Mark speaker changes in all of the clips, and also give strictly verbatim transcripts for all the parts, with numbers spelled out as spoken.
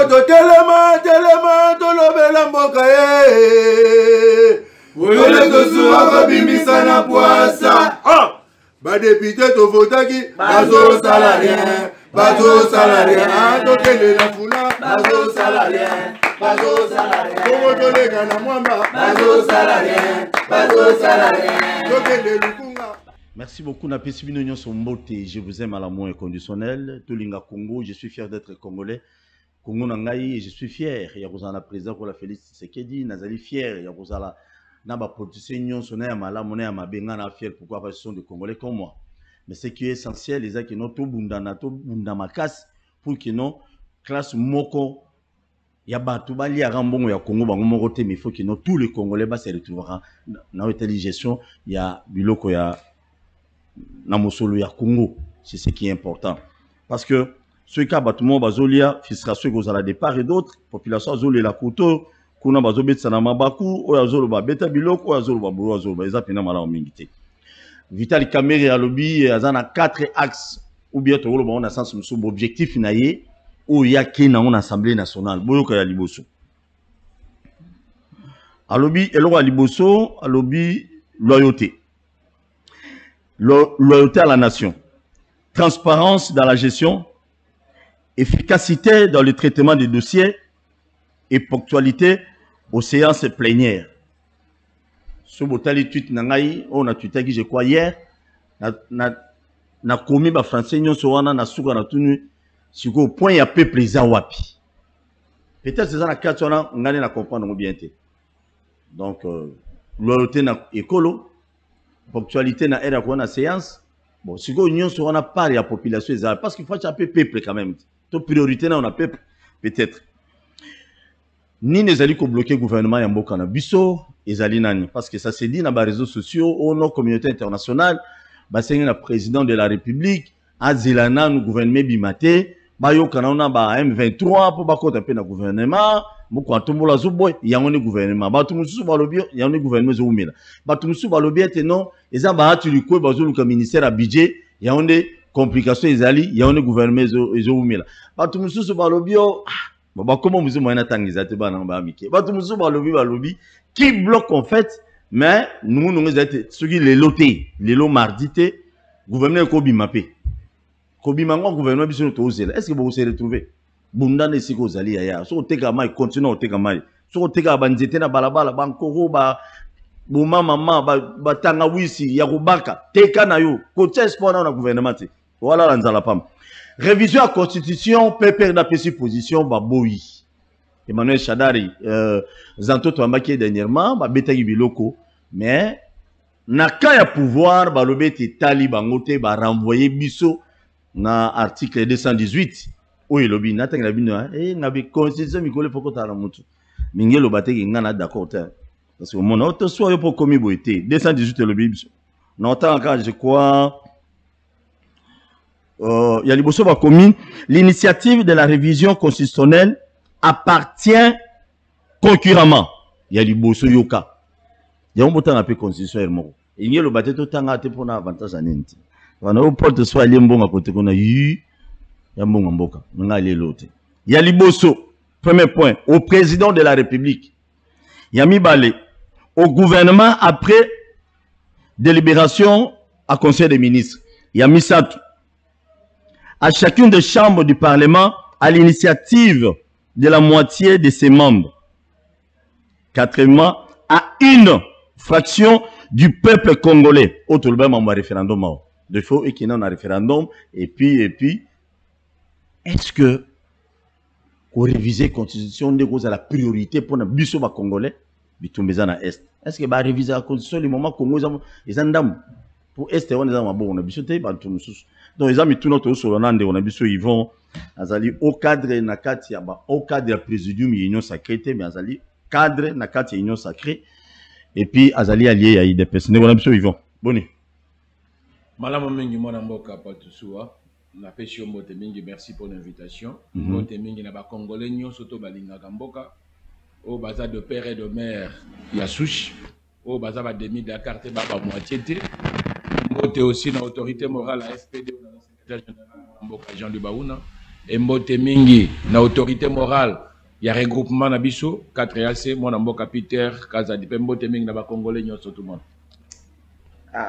Speaker 1: Telema, telema, tolobela mboka ye. Oyole tosura kabimisa na poasa. Ah! Ba député to votaki, bazo salarien, bazo salarien, tokele na funa, bazo salarien, bazo salarien. Komo tolega na mwamba, bazo salarien, bazo salarien, tokele lukunga.
Speaker 2: Merci beaucoup, Napesi Binonyo Sombote. Je vous aime à l'amour inconditionnel. Tolinga Congo, je suis fier d'être congolais. Congo Nangaï, je suis fier. Il y a Rosana président pour la Félix Tshisekedi, Nazali fier. Il y a Rosala Naba Protection, Sonné Amala, Moné Amabenga, na fier. Pourquoi? Parce que ce sont des Congolais comme moi. Mais ce qui est essentiel, les gens qui n'ont tout bundana, tout bundamakas, pour qu'ils n'ont classe moko. Il y a Batouba, il y a Rambon, il y a Congo, mais il faut qu'ils n'ont tous les Congolais, bah, se retrouveront dans l'intelligence. Il y a Biloko, il y a Namosolo, il y a Congo. C'est ce qui est important. Parce que ceux qui ont bâtiment, bazolia, frustration, ils ont des parts et d'autres, population, zoli la couteau, kuna bazobet sanama baku, oyazolo ba beta biloko, oyazolo ba buru, oyazolo ba ezapina mala omingité. Vital Kamere à lobby, azana quatre axes, ou bien tout le monde a sens sur objectif naïe, ou y a qui dans une assemblée nationale, boyoka ya liboso. À lobby, elo à liboso, à lobby, loyauté. Lo loyauté à la nation. Transparence dans la gestion. Efficacité dans le traitement des dossiers et ponctualité aux séances plénières. Ce botali tweet nangai, on a tweeté qui je crois hier, na na na commis ba français nyon so wana na suka na tunu siko point ya peuple za wapi. Peut-être c'est ça na quatre wana ngane na comprendre bien té. Donc euh, loyauté na écolo, ponctualité na era ko na séance. Bon, siko nyon so wana part ya population za parce qu'il faut chaper peuple quand même. Priorité na on a peuple peut-être ni les alliés qui bloquer gouvernement ya mboka na biso ezali nani parce que ça se dit dans les réseaux sociaux au nos communauté internationale ba sengi na président de la république azelana nous gouvernement bimate ba yo kana na ba M vingt-trois pour ba kota pe na gouvernement moko atombola zo boy ya ngone gouvernement ba tu musu ba lobi ya ngone gouvernement zo umela ba tu musu ba lobi ete non eza ba atu liko ba zo luka ministère à budget ya ngone complication ezali ya ngone gouvernement zo zo umela ba tu musu ba lobi bah comment vous avez un tangisate ba na ba mike ba tu musu ba lobi ba lobi qui bloque en fait mais nous nous êtes ceux qui les lotés les lots mardi té gouvernement ko bimapé ko bimango gouvernement biso to ozela est-ce que vous vous retrouvez bundane siko zali ya so teka mai continue o teka mai so teka banzete na balabala bankoro ba boma mama ba batanga wisi ya kubaka teka na yo ko sport na gouvernement té voilà la nzala pam. Révision à la constitution, Pépère n'a pas position, Baboui. Emmanuel Chadari, euh, Zanto Touambaki dernièrement, Babeta Biloko. Mais, n'a qu'à pouvoir, Balobete Tali Bangote, ba renvoyer Bisso, na article deux cent dix-huit. Oui, lobby, n'a pas de eh, n'a pas de constitution, Mikole Foko Taramutu. Mingelo Bate, n'a d'accord. Parce que mon autre soit pour commis boité. deux cent dix-huit, lobby, Bisso. Non, tant encore, je crois. Euh, l'initiative de la révision constitutionnelle appartient concurremment. Il y a du bosso yoka. Il y a un bouton appelé constitution. Il y a le bateau tanga pour un avantage à n'enti. On a au porte soit les mbonga côté qu'on a eu. Il y a mbonga mboka. On a les l'autre. Il y a du bosso. Premier point. Au président de la République. Il y a mis balé. Au gouvernement après délibération à conseil des ministres. Il y a mis ça. À chacune des chambres du Parlement à l'initiative de la moitié de ses membres. Quatrièmement, à une fraction du peuple congolais. Autre le référendum. De faut et qu'il y a un référendum. Et puis, et puis, est-ce que pour réviser la constitution de à la priorité pour le biso congolais? Est-ce que va réviser la constitution le moment Congo ils ont pour est on est en bon on a biso te ba tout donc ils ont mis tout notre sur l'onande on a biso ils vont azali au cadre na kati ya ba au cadre ya présidium union sacrée mais azali cadre na kati union sacrée et puis azali allié à des personnes on a biso ils vont boni
Speaker 3: malama mingi mwana mboka patusuwa na pesi mbote mingi merci pour l'invitation mbote mingi na ba congolais nyonso to balingaka mboka au bazar de père et de mère ya souche au bazar ba demi de la carte ba ba moitié té mbote aussi na autorité morale à F P D ou na secrétaire général mboka Jean de Baouna Mbote mingi na autorité morale il y a regroupement na biso quatre A C mon mboka Peter Kazadi pe mbote mingi na ba congolais nyonso tout le monde.
Speaker 2: Ah.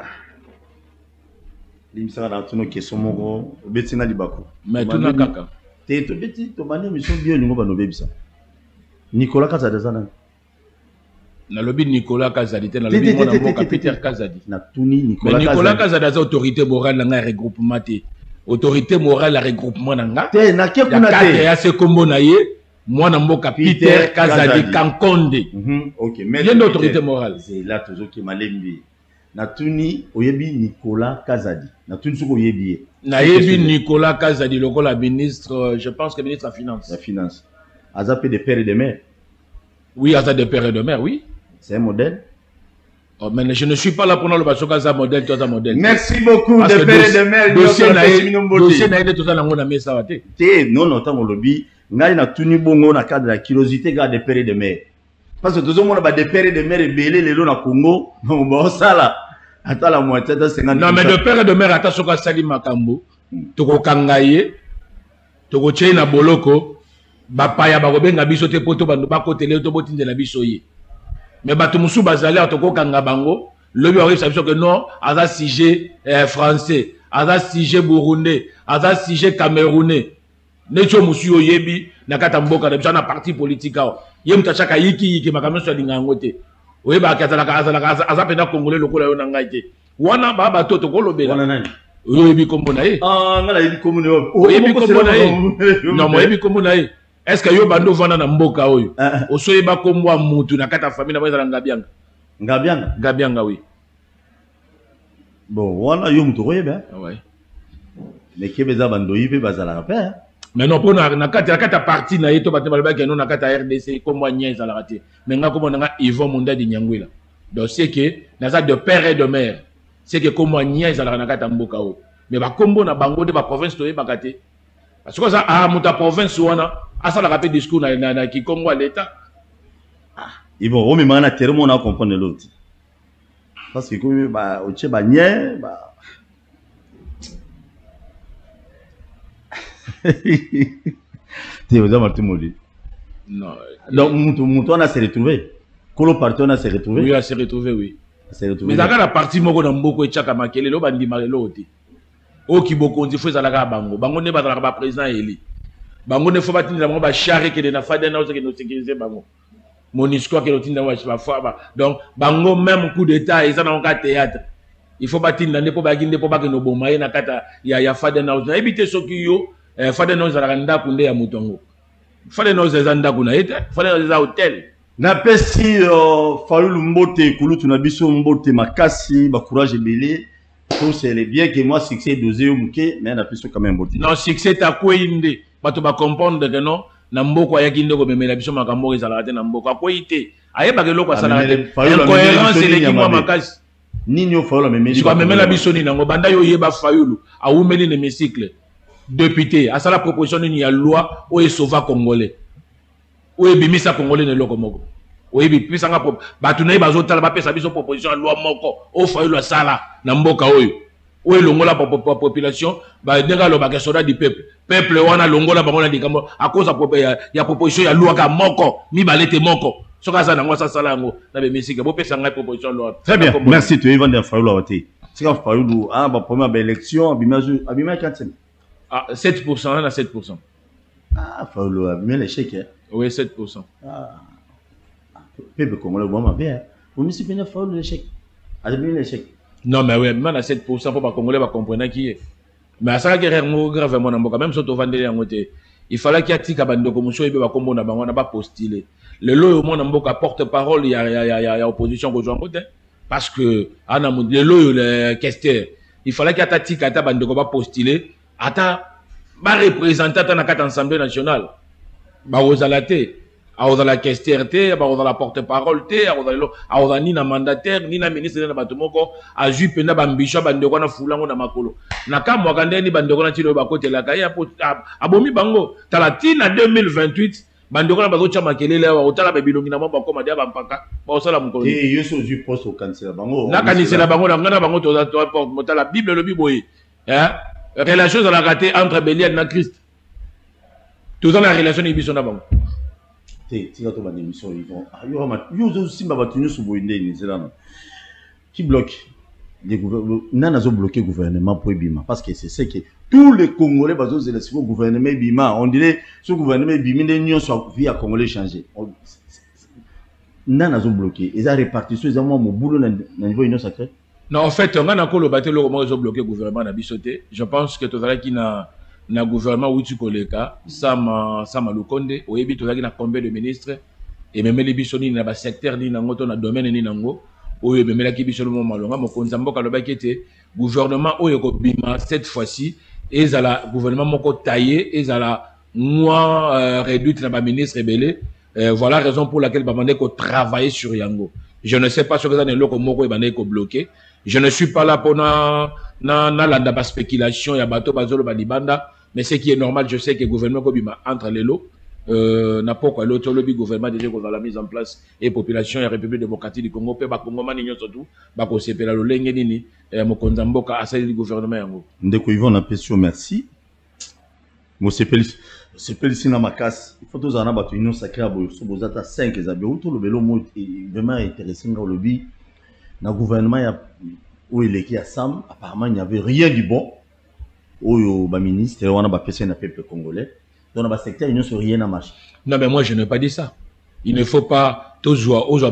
Speaker 2: Limsa na tuno question moko betinga libako.
Speaker 3: Mais tout na kaka.
Speaker 2: Te to beti to bani mission bio lingo ba no bebisa. Nicolas Kazadi zana.
Speaker 3: Na lobby Nicolas Kazadi te na lobby mon mboka Peter Kazadi.
Speaker 2: Na tuni Nicolas Kazadi.
Speaker 3: Nicolas Kazadi za autorité morale na regroupement te. Autorité morale la regroupement nanga
Speaker 2: te na ke kuna te
Speaker 3: ya se kombo na ye mwana mboka Peter Kazadi Kankonde.
Speaker 2: Mhm. OK, mais
Speaker 3: il y a une autorité morale.
Speaker 2: C'est là toujours qui malembi. Na tuni oyebi Nicolas Kazadi. Na tuni suko oyebi.
Speaker 3: Na yebi Nicolas Kazadi lokola ministre, je pense que ministre de la finance.
Speaker 2: La finance. Azapé de père et de mère.
Speaker 3: Oui, Aza de père et de mère, oui.
Speaker 2: C'est un modèle.
Speaker 3: Oh, mais je ne suis pas là pour nous le bateau Kaza modèle, toi un modèle.
Speaker 2: Merci beaucoup de père et de mère.
Speaker 3: Dossier dossier na tout ça na ngona mesa wate.
Speaker 2: Te non non tango lobby, ngai na tuni bongo na cadre de la curiosité ga de père et de mère. Parce que tout le monde ba de père et de mère belé lelo na Congo, bon ça là. Attends la moitié de cinquante.
Speaker 3: Non mais de père et de mère ata soka sali makambo. Toko kangaye. Toko tche na boloko. Ba paya ba kobenga biso te poto bando ba kotele to botinde la biso ye. Mais bato musu bazali atoko kanga bango le bi arrive ça que non aza sujet eh, français aza sujet burundais aza sujet camerounais necho musu oyebi na kata mboka na na parti politique ao ye mutachaka yiki yiki makamso alinga ngote oyeba akazala kazala aza pena congolais lokola yo na ngai te wana ba bato to kolobela
Speaker 2: wana nani
Speaker 3: oyebi kombo na ye
Speaker 2: ah ngala yebi kombo na ye
Speaker 3: oyebi kombo na ye non oyebi kombo na ye. Est-ce que yo bando vana na mboka oyo osoyeba komwa mutu na kata famille na bazala ngabianga
Speaker 2: ngabianga
Speaker 3: ngabianga oui
Speaker 2: bon wana yo mutu oyeba
Speaker 3: ah ouais
Speaker 2: mais kebeza bando yibe bazala pa
Speaker 3: mais non pona na kata na kata parti na yeto batemba ba ke non na kata R D C komwa nyeza la raté mais nga komona nga Yvon Munda di Nyangwila donc c'est que na ça de père et de mère c'est que komwa nyeza la na kata mboka oyo mais ba kombo na bango de ba province to yeba kate parce que ça a muta province wana asa la rapide discours na na, na Kikongo à l'état
Speaker 2: ah ils vont au même na terme on a comprendre l'autre parce que comme ba oche ba nye ba tu veux dire Martin
Speaker 3: non
Speaker 2: donc mutu mutu on a se retrouver kolo parti on a se retrouver
Speaker 3: oui on s'est retrouvé oui
Speaker 2: se retrouver
Speaker 3: mais dans la partie moko na mboko echaka makele lo bandi makelo te o ki bokonzi fo ezalaka bango bango ne bazalaka ba président eli bango ne faut pas tinda bango ba charre ke na fada na ozeke no sécuriser bango monisco ke no tinda wa ba fa donc bango même coup d'état ils en ont qu'à théâtre il faut pas tinda ne po ba ginde po ba ke no bomaye na kata ya ya fada na ozeke ebite soki yo fada na ozalaka ndako nde ya mutongo fada na ozeza ndako na eta fada na ozeza hotel
Speaker 2: na pesi Fayulu Mbote kulutu na biso Mbote makasi ba courage belé. C'est bien que moi succès dosé au mouké mais on a plus quand même Mbote.
Speaker 3: Non succès ta ko inde bato ba comprendre que non na mboko ya kinde ko memela biso makambo ezala te na mboko akoite ayeba ke loko asala te incohérence eleki mwa makasi
Speaker 2: nini o Fayulu memeli
Speaker 3: ko memela biso ni nango banda yo yeba Fayulu awumeli ne hémicycle député asala proposition ni ya loi o esova congolais o ebimisa congolais ne loko moko o ebi pisanga po bato na bazo tala ba pesa biso proposition ya loi moko o Fayulu asala na mboka oyo o elongola population ba denga lo ba ke soda du peuple peuple wana longola bango na dikambo a cause ya ya proposition ya loi ka moko mi balete moko soka za nango sa sala ngo na be misika bo pesa ngai proposition loi.
Speaker 2: Très bien, merci tu Yvan de Fayulu awate sika Fayulu ah ba première ba élection abimaju abima quinze
Speaker 3: ah sept pour cent na sept pour cent
Speaker 2: ah Fayulu abima l'échec hein
Speaker 3: oui sept pour cent
Speaker 2: ah peuple congolais bon ma bien on me suis venu Fayulu l'échec abima l'échec.
Speaker 3: Non, mais oui, même à sept pour cent, pour les Congolais comprendre qui est. Mais à ça, il y a un grave moment, même si on vendait les angotés, il fallait qu'il y ait un petit cabane de commission, il y a un pas postulé. Le lot, au moins, on a porte-parole, il y a opposition aux gens côté. Parce que, le lot, le questeur, il fallait qu'il y ait un petit cabane de commission postulé, attends, ma représentante dans l'Assemblée nationale, bah, aux alatés. Aoza la questeur te, aoza la porte-parole te, aoza ni na mandataire, ni na ministre na batumoko, a ju penda bambisha bandeko na fulango na makolo. Na kama wakande ni bandeko na tilo bakote la kaya abomi bango. Talati na deux mille vingt-huit, bandeko na bakocha makelele wa otala bebilongi na mamba koma dia bampaka. Ba osala mukolo.
Speaker 2: Et yoso ju poste au cancer bango.
Speaker 3: Na kanisela bango na ngana bango toza to porte motala Bible le biboye. Hein? Relation dans la raté entre Bélial na Christ. Tout dans la relation de biso na bango.
Speaker 2: Té, tika to ba émission ils vont. Ah yo ma yo zo simba batunu su boinde ni zelana. Qui bloque les gouvernements, n'a pas bloqué le gouvernement pour Bima parce que c'est ce que tous les Congolais basent sur le gouvernement Bima. On dirait ce gouvernement Bima l'union soit via Congolais changé. N'a pas bloqué. Ils ont réparti sur les amants mon boulot dans le niveau union sacrée.
Speaker 3: Non, en fait, on a encore le bâtiment comment ils ont bloqué le gouvernement na bisoté. Je pense que tout ça qui na na gouvernement où tu koleka, ça m'a ça m'a le condé. Au début tout ça qui na combien de ministres et même les bisoni na bas secteur ni na ngoto na domaine ni nango. Oyo bemela ki biso mo malonga mo konza mboka lo bakete gouvernement oyo ko bima cette fois-ci ezala gouvernement moko taillé ezala moi euh, réduite na ba ministre belé euh, voilà la raison pour laquelle ba mandé ko travailler sur yango. Je ne sais pas ce que ça ne loko moko ba ko bloqué. Je ne suis pas là pour na na na la ba spéculation ya bato bazolo ba libanda, mais ce qui est normal, je sais que gouvernement ko bima entre les lots. Euh, n'a pas quoi l'autre lobby gouvernement déjà qu'on a la mise en place et population et République démocratique du Congo pe ba Congo mani surtout ba ko sepela lo lenge nini mo konzamboka asali du gouvernement yango
Speaker 2: ndeko Yvon na pesio merci mo sepeli sepeli sina makas il faut tous en abattre union sacrée à boyo so bozata cinq ezabé auto le belo mo vraiment intéressant dans le lobby na gouvernement ya où il est qui à Sam apparemment il n'y avait rien du bon oyo ba ministre wana ba pesa na peuple congolais. Dans le secteur, il n'y a rien à marcher.
Speaker 3: Non, mais moi, je n'ai pas dit ça. Il ne faut pas toujours, aux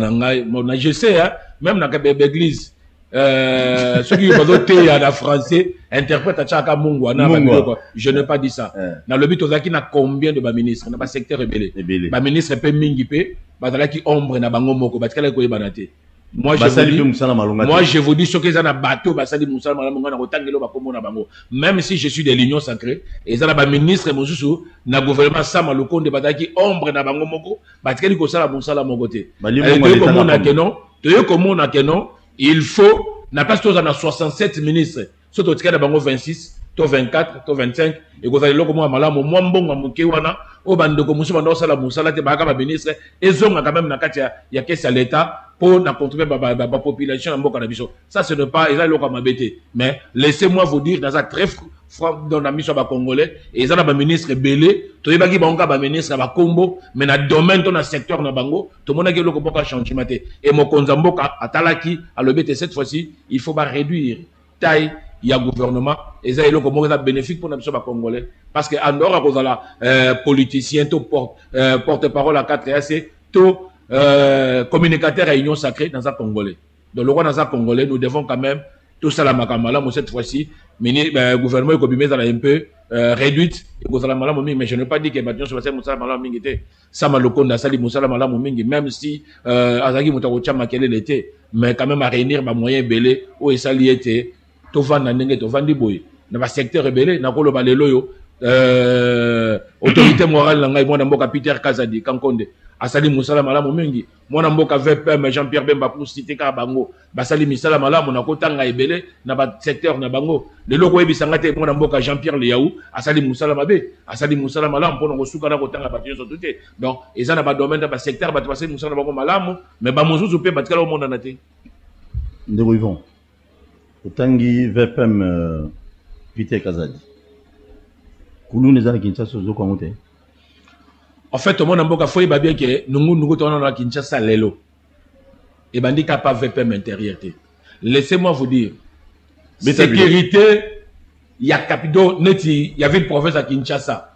Speaker 3: je sais, hein, même dans l'église, euh, ceux qui ont voté en français, interprètent à Tchaka Mungwana. Je n'ai pas dit ça. Dans le but, il y a combien de ministres dans le secteur rebelle? Les ministres peuvent mingiper, qui ombre na bango moko, parce qu'elle est banate. Moi je, dis, moi je vous dis ce que ça na bateau basali musala malamunga na kotangelo bakombo na bango même si je suis de l'union sacrée et ça na ba ministre mosusu na gouvernement sama lokonde bataki ombre na bango moko batikeli ko sala musala moko te to ko mona que non to ko mona que non il faut na place to na soixante-sept ministres surtout tikela bango vingt-six to vingt-quatre to vingt-cinq et ko zali loko mo malamu mo mbongo muke wana o bandeko musu bando sala musala te baka ba ministre ezonga quand même na kati ya caisse à l'état pour contribuer à la population en Boka Nabiso. Ça, ce n'est pas, ils ont m'embêter. Mais laissez-moi vous dire, dans un très franc, dans la mission congolais, et ils ont un ministre belé, tout le monde qui a un ministre à Combo, mais dans le domaine, dans le secteur, dans Bango, tout le monde a dit que changer. Et mon konzamboka, à Talaki, à l'obété, cette fois-ci, il faut pas réduire taille. Il y a gouvernement, et ça, il y a un bénéfique pour la mission congolais. Parce qu'en dehors, à cause de la politicien, tout porte-parole à quatre A C, tout Euh, communicateur à Union Sacrée dans un Congolais. Donc, le roi dans un Congolais, nous devons quand même, tout ça la makamala, mais cette fois-ci, le gouvernement est combiné un peu euh, réduite, mais je n'ai pas dit que maintenant, je vais faire Moussa Malam Mingité, ça m'a le compte d'Assali Moussa Malam Mingi, même si Azagi Moutaroucha Makele l'était, mais quand même à réunir ma moyen belé, où est sali était, Tovan Nanenge, Tovan Diboy, dans le secteur rebelle, Nakolo Baleloyo, autorité morale, Nangai, moi, Namboka Peter Kazadi, Kankonde. Asali Moussala Malamu Mingi, mon amboka V P M Jean-Pierre Bemba pour citer Bango, Basali Misala Malamu, na Kotanga Ebele, na ba secteur na Bango, le logo Ebisangate, mon amboka Jean-Pierre Liaou, Asali Moussala Mabe, Asali Moussala Malamu, pour nous souka na Kotanga Batiyo Sotuté. Donc, ils ont un domaine dans le secteur, bat passer Moussala Bango Malamu, mais Bamoussou Soupé, Batkala au monde en athée.
Speaker 2: Ndeko Yvon, Kotangi V P M Peter Kazadi, Koulou Nezana Kinshasa Zoko Amote.
Speaker 3: En fait, mon amboka foi ba bien que nous nous retournons à Kinshasa lelo. Et bandi pas V P M intérieur. Laissez-moi vous dire. Mais sécurité, il y a capito neti, il y avait une province à Kinshasa.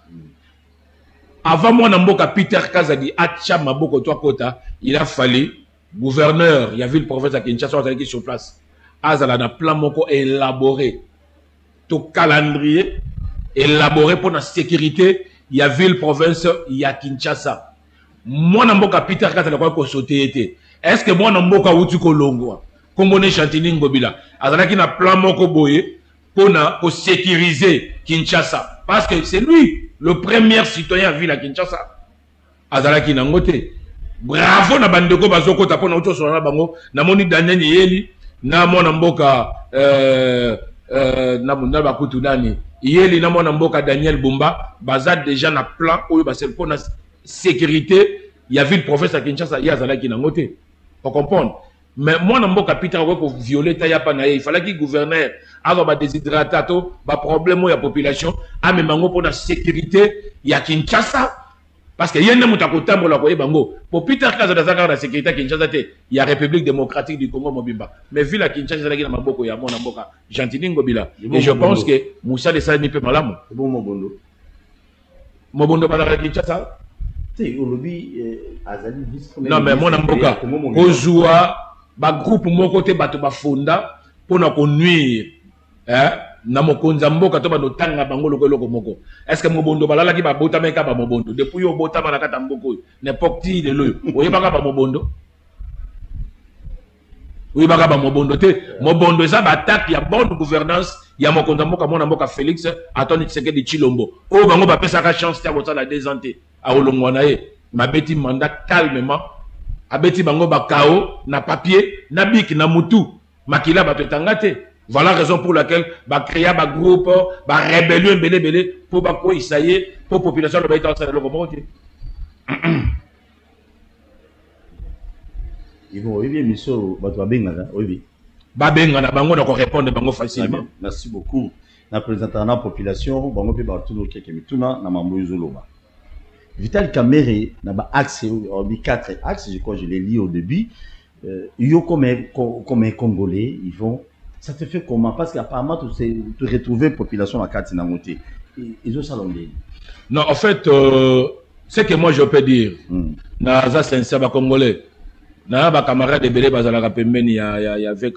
Speaker 3: Avant mon amboka Peter Kazadi acha maboko toi kota, il a fallu gouverneur, il y avait une province à Kinshasa on qui sur place. Azala na plan moko élaboré. Tout calendrier élaboré pour la sécurité. Il y a ville, province, il y a Kinshasa. Moi, je suis Peter Kazadi ko sauté. Est-ce que moi, je suis Outu Kolongo? Comme on est Chantini Ngobila. Alors, il y a un plan moko boye pour sécuriser Kinshasa. Parce que c'est lui, le premier citoyen à ville à Kinshasa. Alors, il y a un bravo na bandeko bazoko tapona auto sur la bango. Na moni Daniel Yeli. Na mona mboka, euh, euh, na mona bakutu nani. Yeli na mona mboka Daniel Bumba, baza déjà na plan oyo ba pour na sécurité, il y a vu le professeur Kinshasa ya zala ki na ngote. Pour comprendre. Mais moi na mboka Peter ko violer ta ya pa na il fallait que gouverneur avoir ba déshydratato, ba problème ya population, a même bango pour la sécurité ya Kinshasa. Parce que yende mutakuta mbola ko bango. Pour Peter Kaza da la sécurité à Kinshasa te, il y a République démocratique du Congo Mobimba. Mais vu la Kinshasa la na maboko ya mona mboka, Gentili Ngobila. Et je pense que Moussa de Sani peut malamu.
Speaker 2: C'est bon Mobondo.
Speaker 3: Mobondo ba la Kinshasa.
Speaker 2: Tu olobi azali vice.
Speaker 3: Non mais mona mboka. Ozua ba groupe moko te bato ba fonda pour na ko nuire. Hein? Na mokonza mboka to ba no tanga bango lokolo moko. Est-ce que Mobondo balala ki ba bota meka ba Mobondo depuis yo bota na kata mboko n'importe qui de lo. Oye baka ba Mobondo. Oui baka ba Mobondo te Mobondo ça ba attaque ya bonne gouvernance ya mokonza mboka mona mboka Félix Antoine Tshisekedi Tshilombo. O bango ba pesa ka chance ta bota la désenté a olongwa na ye. Ma beti mandat calmement. Abeti bango ba kao na papier na bik na mutu makila ba petangate. Voilà la raison pour laquelle bah créer un groupe, bah rébellion belé belé pour bah quoi ça y est pour population le baïta ça le comment tu.
Speaker 2: Ils vont oui monsieur bah tu vas bien là oui.
Speaker 3: Bah bien là bango donc répondre bango facilement.
Speaker 2: Merci beaucoup. Na présentant la population bango pe ba tout le quelques mituna na mambo yuzoloba. Vital Kamerhe n'a pas accès au quatre axes je crois je l'ai lu au début. Euh, yo comme comme un Congolais ils vont. Ça te fait comment? Parce qu'apparemment, tu te retrouves population à Katinamoté. Ils ont salongé.
Speaker 3: Non, en fait, euh, ce que moi je peux dire, na za sincère ba Congolais, na ba camarade de Belé bazala ka pembeni ya ya ya V K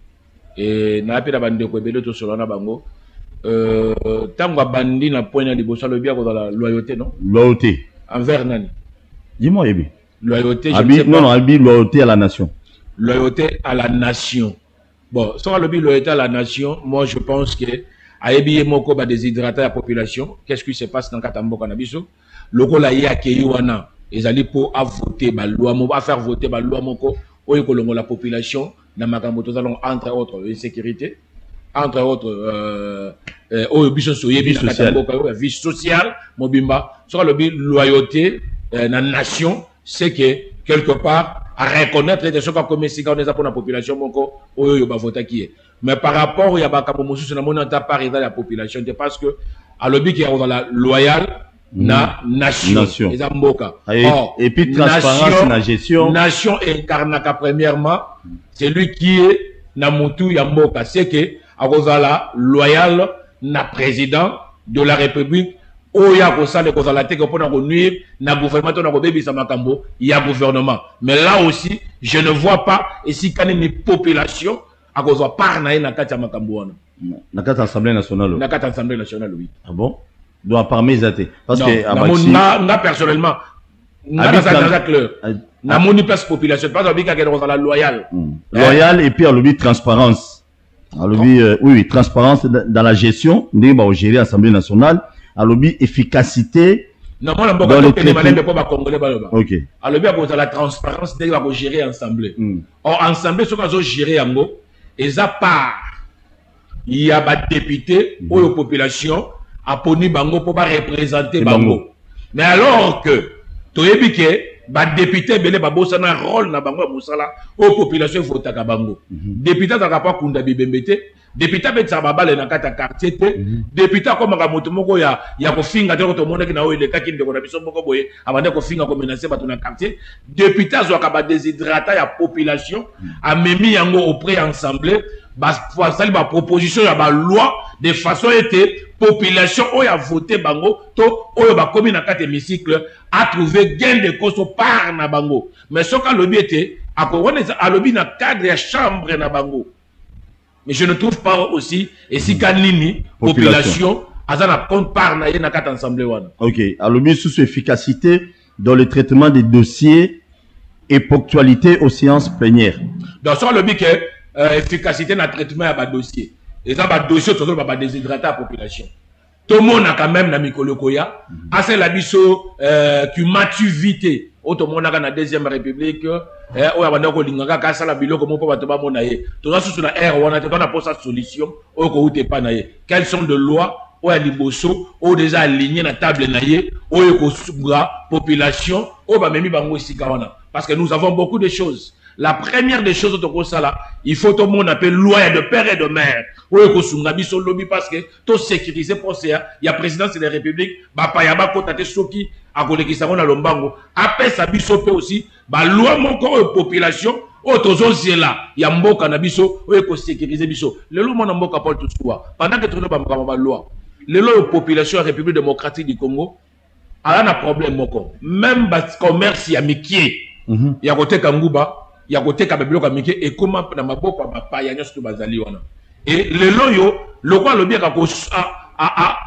Speaker 3: et na pira bande ko Belé to solo na bango. Euh, tango bandi na point na liboso le bien ko la loyauté non?
Speaker 2: Loyauté.
Speaker 3: Envers nani?
Speaker 2: Dis-moi Ebi.
Speaker 3: Loyauté, je
Speaker 2: Abi,
Speaker 3: sais pas.
Speaker 2: Non non, Abi loyauté à la nation.
Speaker 3: Loyauté à la nation. Bon, sur le but loyauté à la nation, moi je pense que Ayebi Moko va déshydrater la population. Qu'est-ce qui se passe dans Katambo Kanabiso? Le Kola Yakeyuana, ils allaient pour voter, à faire voter la loi Moko, ou la population, dans Makamoto, entre autres, la sécurité, entre autres, euh, euh, vie sociale, vie sociale, Mobimba. Sur le but loyauté, euh, la nation, c'est que quelque part, à reconnaître les choses comme si on est pour la population moko oyo ba voter qui est mais par rapport il y a ba kamomusu sur la monanta par la population parce que à l'objet qui est dans la loyale na nation
Speaker 2: nation
Speaker 3: les amboka
Speaker 2: et puis transparence na gestion
Speaker 3: nation incarnaka premièrement c'est lui qui est na mutu ya mboka c'est que à cause la loyal na président de la République. Oya ko sale ko la teke pour nuire na gouvernement na ko bebisa makambo ya gouvernement mais là aussi je ne vois pas ici quand une population à cause de par na na kati makambo wana
Speaker 2: na kati assemblée nationale
Speaker 3: na kati assemblée nationale oui.
Speaker 2: Ah bon doit par mes athées parce
Speaker 3: non,
Speaker 2: que
Speaker 3: Amaxi na na personnellement na ça dans clair na moni place population pas obika que dans la loyale
Speaker 2: loyale et puis à l'objet transparence à l'objet oui transparence dans la gestion ndé ba gérer assemblée nationale à l'objet efficacité
Speaker 3: non moi dans le traitement congolais baloba
Speaker 2: OK
Speaker 3: à l'objet à la transparence dès va gérer ensemble or ensemble ce qu'on gérer yango et ça part il y a ba député ou la population a poni bango pour pas représenter bango mais alors que toyebi ke ba député belé ba bossa na rôle na bango musala o population vota ka bango député za ka pa kunda bibembete député bet sa babale na kata quartier te député comme ka moto moko ya ya ko finga te ko to monde ki na o ile ka kinde ko na biso moko boye abande ko finga ko menacer ba na quartier député zo ka ba déshydrata ya population a memi yango auprès ensemble ba sali ba proposition ya ba loi de façon été population oyo a voté bango to oyo ba komi na kata hémicycle a trouvé gain de cause par na bango mais soka lobi était a ko wona a lobi na cadre ya chambre na bango mais je ne trouve pas aussi et si kanini population azana compte par na na kata ensemble wana.
Speaker 2: OK a lobi sous efficacité dans le traitement des dossiers et ponctualité aux séances plénières.
Speaker 3: Donc sur lobi que euh, efficacité na traitement ya ba dossier et ça ba dossier toujours ba déshydrater la population. Tout le monde a quand même na mikolo koya assez la biso euh qui maturité auto monde na deuxième république eh o ya banda ko lingaka ka sala biloko mo po bato ba mona ye to za susu na air wana te na posa solution o ko ute pa na ye quelles sont de lois o ya liboso o déjà aligné na table na ye o ko subra population o ba memi bango sika wana parce que nous avons beaucoup de choses La première des choses que ça là, il faut tout le monde appeler loi de père et de mère. Oui, que sunga biso lobby parce que tout sécuriser procès, il y a président de la République, bah pa yaba kotate soki a koleki sango na lombango. Après ça biso pe aussi, bah loi mon corps population, oh tozo zela, ya mboka na biso, oui que sécuriser biso. Le lo mon mboka Paul tout soit. Pendant que tout le monde ba loi, le lo population République démocratique du Congo, a un problème moko. Même bas commerce ya mikie, ya kote kanguba. Il y a côté kabelo kamike et comment na maboko ba pa ya nyoso bazali wana et le loyo le quoi le bien ka ko a a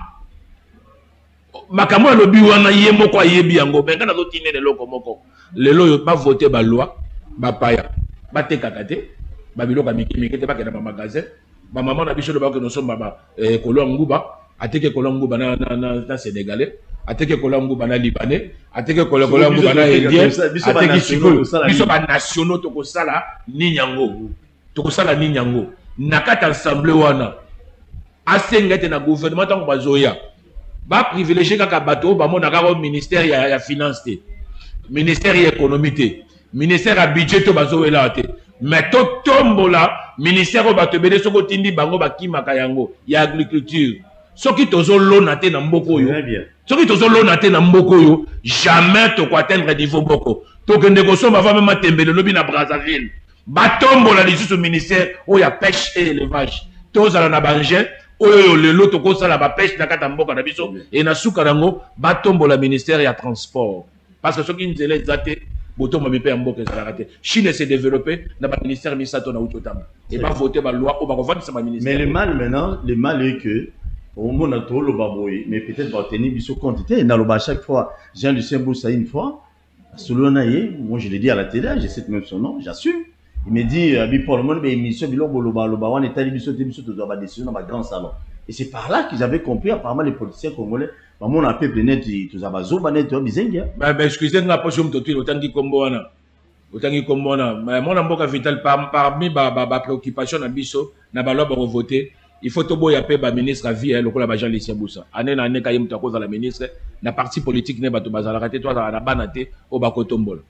Speaker 3: makambo le bi wana ye moko ayebi yango benga na zotine le loko moko le loyo ba voter ba loi ba pa ya ba te kakate ba bilo kamike mike te ba kena ba magasin ba maman na biso le ba que nous sommes ba eh kolonguba ateke kolonguba na na na sénégalais ateke kolangu bana libanais ateke kolangu bana indien ateke siko biso ba nationaux to ko sala ni nyango to ko sala ni nyango nakata assemblée wana asengete na gouvernement tango bazoya ba privilégier kaka bato ba mona ka ministère ya, ya finance te ministère ya économie te ministère ya budget to bazoela te mais to tombola ministère o bato bele soko tindi bango bakimaka yango ya agriculture soki tozo lona te na mboko yo soki tozo lona te na mboko yo jamais to ko atteindre niveau boko to kende ko somba va même tembele lobi na Brazzaville batombo la lisusu ministère o ya pêche et élevage tozala na banje oyo lelo to ko sala ba pêche na kata mboka na biso et na suka nango batombo la ministère ya transport parce que soki nzela ezate botombo mi pe mboka ezala te Chine s'est développé na ba ministère misato na utotama et ba voter ba loi o ba kovandisa ba ministère.
Speaker 2: Mais le mal maintenant, le mal est que au monde a trop le baboui, mais peut-être va tenir biso compte. Et à chaque fois, Jean-Lucien Boussa une fois, selon Naye, moi je l'ai dit à la télé, j'ai cette même son nom, j'assume. Il me dit, pour le monde, émission, Bilon Boloba, Loba, on est allé biso, biso, tu dois avoir décision dans ma grand salon. Et c'est par là que j'avais compris, apparemment, les politiciens congolais, mon appel plein tu as besoin de net, bizengia.
Speaker 3: Ben, excusez-moi, pas sur le autant qui comboana. Autant qui comboana. Mais mon amboka vital, parmi ma préoccupation, na biso, na baloba pour voter. Il faut que le ministre à vie, le collègue Jean-Lucien Boussa. Année en année, quand il y a la ministre, la partie politique n'est pas tout bazar. Arrêtez toi, la banate au bakotombol.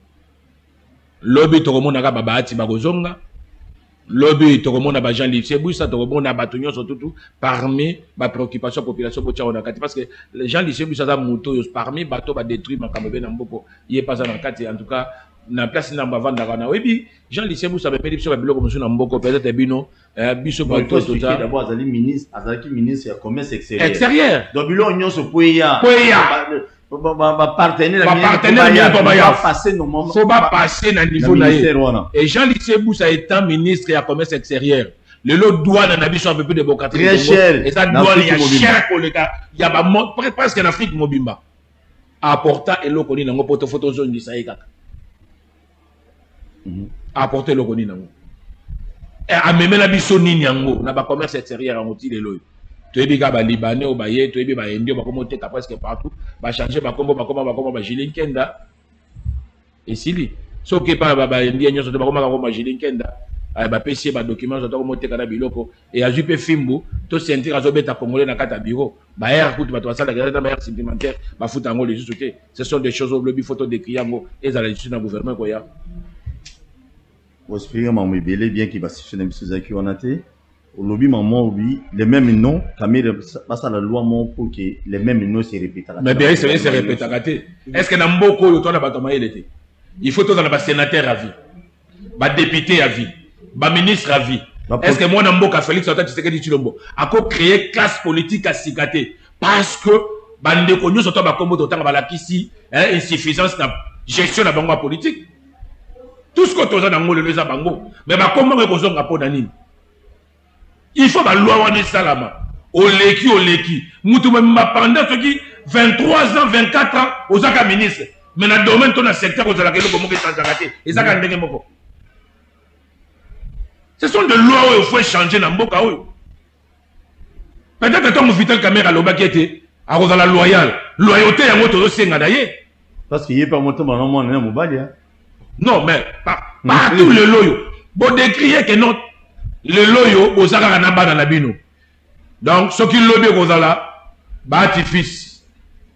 Speaker 3: Lobby, tout le monde a babati bagozonga. Lobby, tout le monde a Jean-Lucien Boussa, tout le monde a batonyon surtout parmi ma préoccupation population pour tchao nakati parce que les Jean-Lucien Boussa a mouto parmi bateau va détruire ma caméra dans beaucoup. Il est pas en nakati en tout cas. Na place na bavanda kana webi Jean-Lucien Boussa be pédition ba biloko musu na mboko peut-être bino biso ba to to ta
Speaker 2: d'abord azali ministre azali ministre ya commerce extérieur
Speaker 3: extérieur
Speaker 2: donc biloko nyonso poya
Speaker 3: poya
Speaker 2: ba partenaire
Speaker 3: ba partenaire ba ya
Speaker 2: passer normalement
Speaker 3: faut pas passer na niveau na et Jean-Lucien Boussa étant ministre ya commerce extérieur le lot douane na biso un peu plus démocratique
Speaker 2: très cher
Speaker 3: et ça douane ya cher pour le cas il y a ba presque en Afrique mobimba apporta eloko ni nango poto photo zone di saika apporter le koni nango et ameme la biso ni nyango na ba commerce extérieur en outil de loy to ebika ba libanais o ba ye to ebi ba indio ba komo teka presque partout ba changer ba kombo ba kombo ba kombo ba jilinkenda et sili so ke pa ba ba indio nyoso to ba kombo ba kombo jilinkenda ba pesi ba documents to komo teka na biloko et a jupe fimbu to sentir azo beta congolais na kata bureau ba air kutu ba to sala na ba air supplémentaire ba futa ngo les juste ce sont des choses au lobby photo de criango et za la justice na gouvernement ko ya.
Speaker 2: Vous expliquez maman belé bien qu'il va se faire des choses qui ont été au lobby maman oui les mêmes noms Camille passe à la loi mon pour que les mêmes noms se répètent.
Speaker 3: Mais bien c'est se répète à côté. Est-ce que dans mboko yo to na batoma il était il faut to na ba sénateur à vie ba député à vie ba ministre à vie. Est-ce que moi na mboka Félix Antoine Tshisekedi Tshilombo a ko créer classe politique à sikaté parce que bande ko nyo soto ba kombo to tanga ba la kisi hein insuffisance na gestion na bango politique. Tout ce que tu as dans le les abango, mais comment on peut en pour nani? Il faut la loi wane salama. Au leki au leki. Moutou même pendant ce qui vingt-trois ans, vingt-quatre ans aux aka ministre. Mais dans le domaine ton secteur aux aka le comment que ça s'arrête. Et ça quand ndenge moko. Ce sont des lois où il faut changer dans mboka oyo. Peut-être que ton vital caméra loba qui était à cause de la loyale. Loyauté yango to senga daye.
Speaker 2: Parce qu'il y a pas monté mon nom na mobali.
Speaker 3: Non, mais par, partout le loyo. Bon, décrier que non, le loyo, aux agas na bana na bino. Donc, ce qui lobby aux là, bati fils,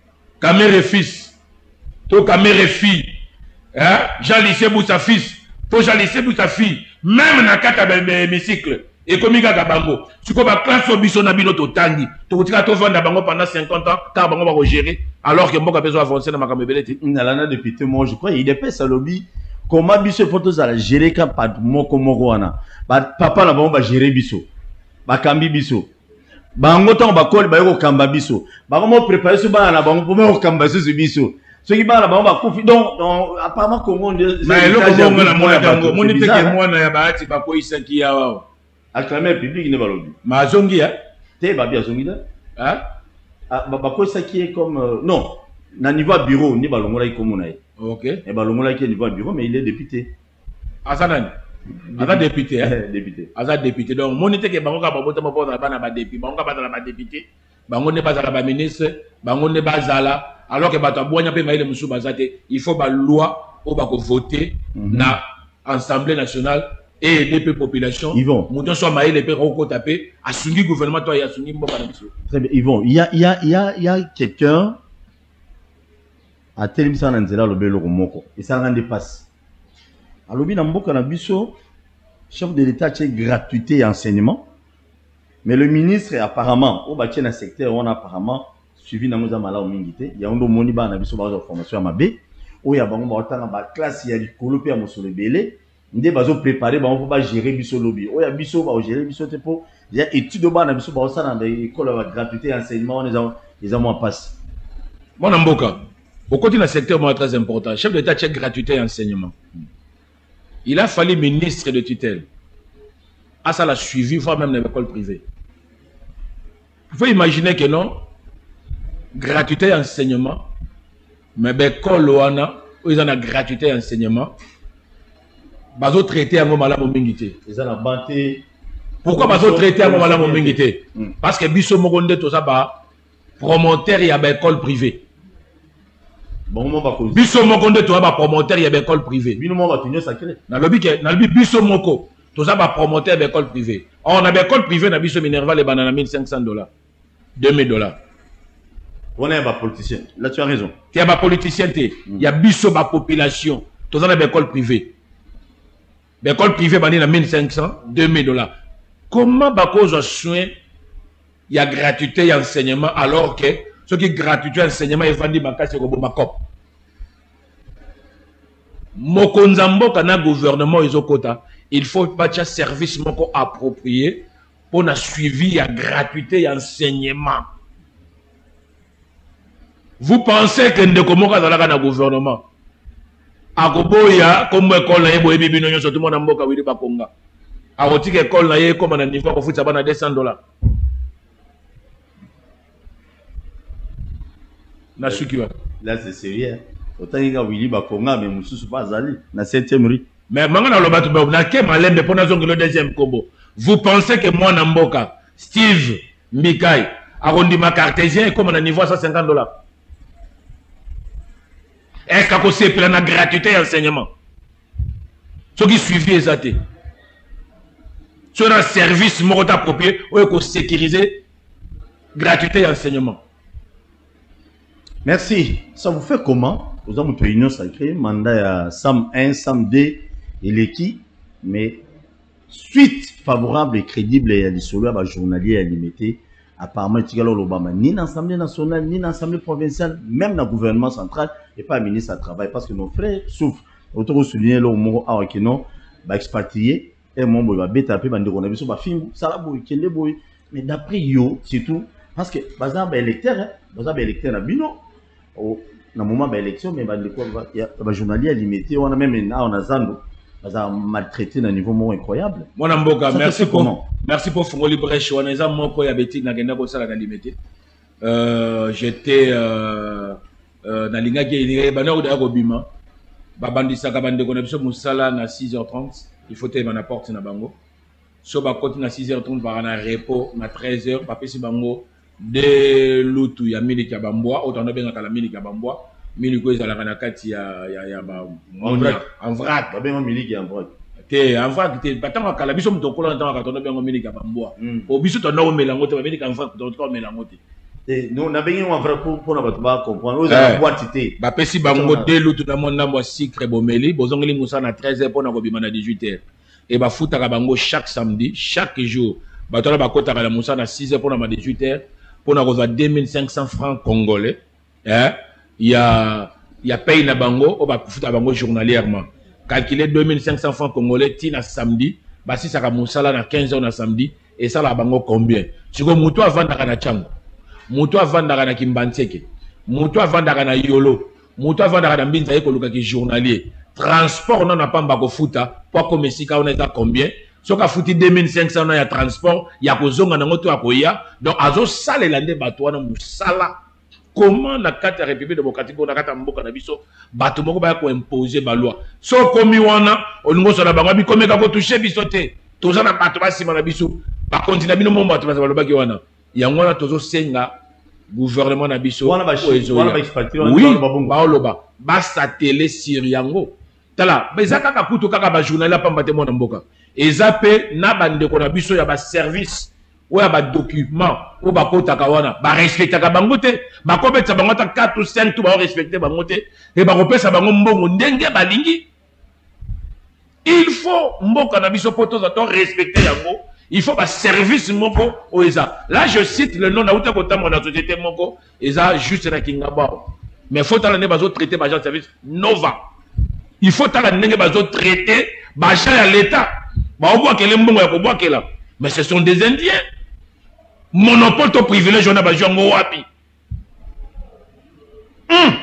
Speaker 3: caméré fils, to caméré fille, hein, Jean-Lucien Boussa fils, laisser pour sa fille même na kata hémicycle et comme kaka bango siko ba classe obiso na bino to tangi to kotika to vendre bango pendant cinquante ans car bango va gérer alors que mboka besoin avancer na makambo beleti
Speaker 2: nalana député moi je crois il est pèse lobby comment biso photos à la gérer quand pas moko moko wana ba papa na bango ba gérer biso ba kambi biso bango to ba kol ba yo kamba biso ba mo préparer so ba na bango pour mo kamba so biso ceux qui parlent ba kufi donc apparemment comment
Speaker 3: mais le comment na mona tango moni te ke mwana ya baati ba ko isaki ya wao
Speaker 2: acclamé public ne balobi
Speaker 3: ma zongi ya
Speaker 2: te ba bia zongi da
Speaker 3: hein
Speaker 2: ba ko isaki est comme non na niveau bureau ni balongola ikomo na ye
Speaker 3: OK
Speaker 2: et balongola qui niveau bureau mais il est député
Speaker 3: asanani aza député hein
Speaker 2: député
Speaker 3: aza député donc moni te ke bango ka babota mo pona bana ba député bango ka bazala ba député bango ne bazala ba ministre bango ne bazala alors que bato abonya pe maile musu bazate il faut ba loi o ba ko voter na assemblée nationale et les populations
Speaker 2: ils vont
Speaker 3: mouton soit maile pe ko taper asungi gouvernement toi ya asungi mboka na biso
Speaker 2: très bien ils vont il y a il y a il y a il y a quelqu'un à telimisa na nzela lo belo moko et ça rend dépasse alobi na mboka na biso chef de l'état c'est gratuité et enseignement mais le ministre apparemment au bâti na secteur on a apparemment suivi na moza mala o mingité ya ndo moni ba na biso ba formation ya mabe o ya bango ba otanga ba classe ya likolo pe ya mosolo belé nde bazo préparer ba on va gérer biso lobby o ya biso ba gérer biso te po ya étude ba na biso ba osana na école ba gratuité et enseignement on les a les a moins passe
Speaker 3: bon na mboka au côté d'un secteur moi très important chef d'état check gratuité et enseignement il a fallu ministre de tutelle à ça la suivi voire même dans l'école privée il faut imaginer que non gratuité et enseignement mais l'école wana où ils ont la gratuité et enseignement bazo traité à moment là mon mingité
Speaker 2: ils ont la banté
Speaker 3: pourquoi bazo traité à moment là mon mingité parce que biso mogonde tout ça ba promoteur il y a l'école privée
Speaker 2: bon mo ba ko
Speaker 3: biso mogonde tout ça ba promoteur il y a l'école privée
Speaker 2: bino mo ba tunyo sacré
Speaker 3: na lobi ke na lobi biso moko tout ça ba promoteur l'école privée on a l'école privée na biso Minerva les banana mille cinq cents dollars deux mille dollars
Speaker 2: on est un politicien là tu as raison
Speaker 3: il y a ba politicien il y a biso ba population tout ça na l'école privée l'école privée bani na mille cinq cents deux mille dollars comment ba cause soin il y a gratuité et enseignement alors que ce qui est gratuité et enseignement est vendu ma casse ko ma cop mokonzambo kana gouvernement izokota il faut pas un service moko approprié pour na suivi à gratuité et enseignement. Vous pensez que ndeko moko azalaka na gouvernement akoboya comme école na ye boye bibino nyonso tout monde mboka wili bakonga akotika école na ye comme na niveau ko futa bana deux cents dollars na sukiwa
Speaker 2: là c'est sérieux autant il y a wili bakonga mais mususu pas azali na septième rue
Speaker 3: mais manga na loba to na ke malembe pona zongo le deuxième combo. Vous pensez que moi na mboka Steve Mikai arondi ma cartésien comme na niveau cent cinquante dollars. Est-ce que c'est plein de gratuité et enseignement? Ce qui suivi est athée. Sur un service mort approprié, ou qu'on sécuriser gratuité et enseignement.
Speaker 2: Merci. Ça vous fait comment? Vous avez une réunion sacrée, mandat à Sam un, Sam deux et l'équipe, mais suite favorable et crédible et à l'issolu à journalier et limité. Apparemment, il y a l'Obama ni dans l'Assemblée nationale, ni dans l'Assemblée provinciale, même dans le gouvernement central, et pas le ministre à travail, parce que nos frères souffrent. Autant que souligner le mot à Wakino, expatrié, et mon boy va bêta, puis on a vu ça, film, ça va boy, quel est boy. Mais d'après yo, c'est tout. Parce que, par exemple, électeur, par exemple, électeur à Bino, au moment de l'élection, mais il y a un journalier limité, on a même un Zando. Ça a maltraité d'un niveau moins incroyable.
Speaker 3: Mon amboka, merci pour merci pour Fongoli Brèche. On a mon ko ya beti na genda ko sala na limité. Euh j'étais euh euh na linga ki ni bana oda ko bima. Ba bandi saka bande ko na biso musala na six heures trente. Il faut te na porte na bango. So ba koti na six heures trente ba na repos na treize heures pa pesi bango de lutu ya mili ka bamboa autant na benga kala mili ka bamboa. Mili ko ezalaka na kati ya ya ya ba en vrac en vrac
Speaker 2: ba benga mili ki en vrac
Speaker 3: te en vrac te batanga kala biso mto kola ntanga ka tono benga mili ka bamboa o biso to na o melango te ba mili ka en vrac to to melango te
Speaker 2: Et nous, on a besoin de vrai pour pour nous comprendre. Nous avons quantité.
Speaker 3: Bah, si bango dès tout le monde n'a pas sucre bomeli, bozongeli moussa na treize heures pour na kobima na dix-huit heures. Et bah fouta bango chaque samedi, chaque jour. Bah toi bah kota la moussa na six heures pour na dix-huit heures pour na recevoir deux mille cinq cents francs congolais. Hein? Il y a il y a paye na bango, on va fouta bango journalièrement. Calculer deux mille cinq cents francs congolais tina samedi, bah si ça ka moussa là na quinze heures na samedi et ça la bango combien? Si ko muto avant na chango. Muto avandaka na Kimbanseke, muto avandaka na Yolo, muto avandaka na Mbinza ekoluka ki journalier. Transport non na pamba ko futa, kwa komesika on est combien? Soka futi deux mille cinq cents na ya transport, ya kozonga na ngoto akoya. Donc azo sale lande bato wana musala. Comment na kata République démocratique na kata mboka na biso bato moko ba ko imposer ba loi. So komi wana olingo so na bango bi komeka ko toucher biso te. Toza na bato ba sima na biso. Ba continue bino mo bato ba ba ki wana. Yango na tozo senga gouvernement na biso
Speaker 2: wana ba wana ba expatrié
Speaker 3: oui ba oloba ba satellé sur yango tala bezaka ka kutu kaka ba journal pamba te mona mboka ezape na bande ko na biso ya ba service ou ya ba document ou ba kota ka wana ba respecta ka bango te ba ko betsa bango ta quatre ou cinq tout ba respecter bango te et ba ko pesa bango mbongo ndenge balingi. Il faut mboka na biso poto za to respecter yango. Il faut un service moko oeza. Là je cite le nom de la société moko eza juste na Kingaba. Mais il faut que bazo traiter ba service Nova. Il faut que les bazo traiter ba à l'état. Ba obo akele mbongo ya kobo akela. Mais ce sont des Indiens. Monopole to privilège on a ba jongo wapi. Hum.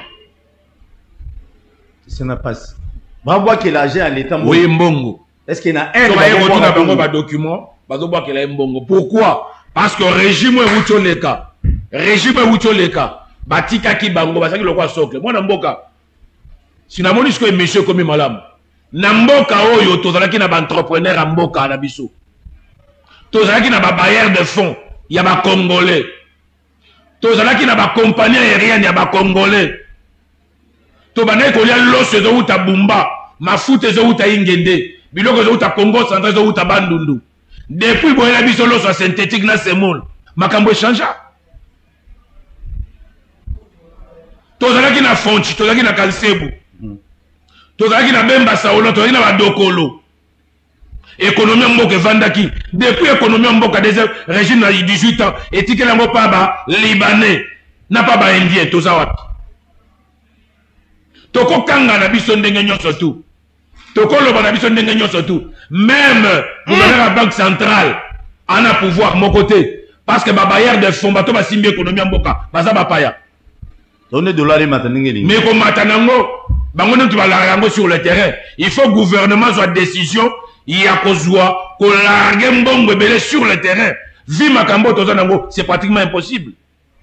Speaker 2: Ça n'a pas. Ba obo akela à l'état.
Speaker 3: Oui mbongo.
Speaker 2: Est-ce qu'il y a un
Speaker 3: ba document? Pourquoi? Parce que le régime est Wutoleka. Régime est Wutoleka. Batika ki bango, basaki lokwa socle. Moi, Namboka. Si na moni que monsieur comme malam. Namboka oyo, tozalaki na ba entrepreneur à Mboka na biso. Tozalaki na ba bailleur de fonds, y a ba Congolais. Tozalaki na ba compagnie aérienne, y a ba Congolais. Tobane ko ya loso zo uta bumba, mafuta zo uta ingende, biloko zo uta Congo central zo uta bandundu. Depuis que la biso soit synthétique na semoule, makambo change. Tozalaki na fonchi, tozalaki na kalsebu. Tozalaki na bemba saolo, tozalaki na badokolo. Économie mboka vandaki. Depuis économie mboka des régime na dix-huit ans, etike la mboka ba libanais, na pas ba indien tozawat. Toko kanga na biso ndenge nyonso tu. Toko loba na biso ndenge nyonso tu. Même vous avez la banque centrale en a pouvoir mon côté parce que ma bailleur de fonds bato ba simbi économie mboka baza ba paya
Speaker 2: donner dollar maintenant ngeli
Speaker 3: mais comme matanango bango ntu ba la sur le terrain il faut gouvernement soit décision il y a kozwa ko larguer mbongo belé sur le terrain vi makambo toza nango c'est pratiquement impossible.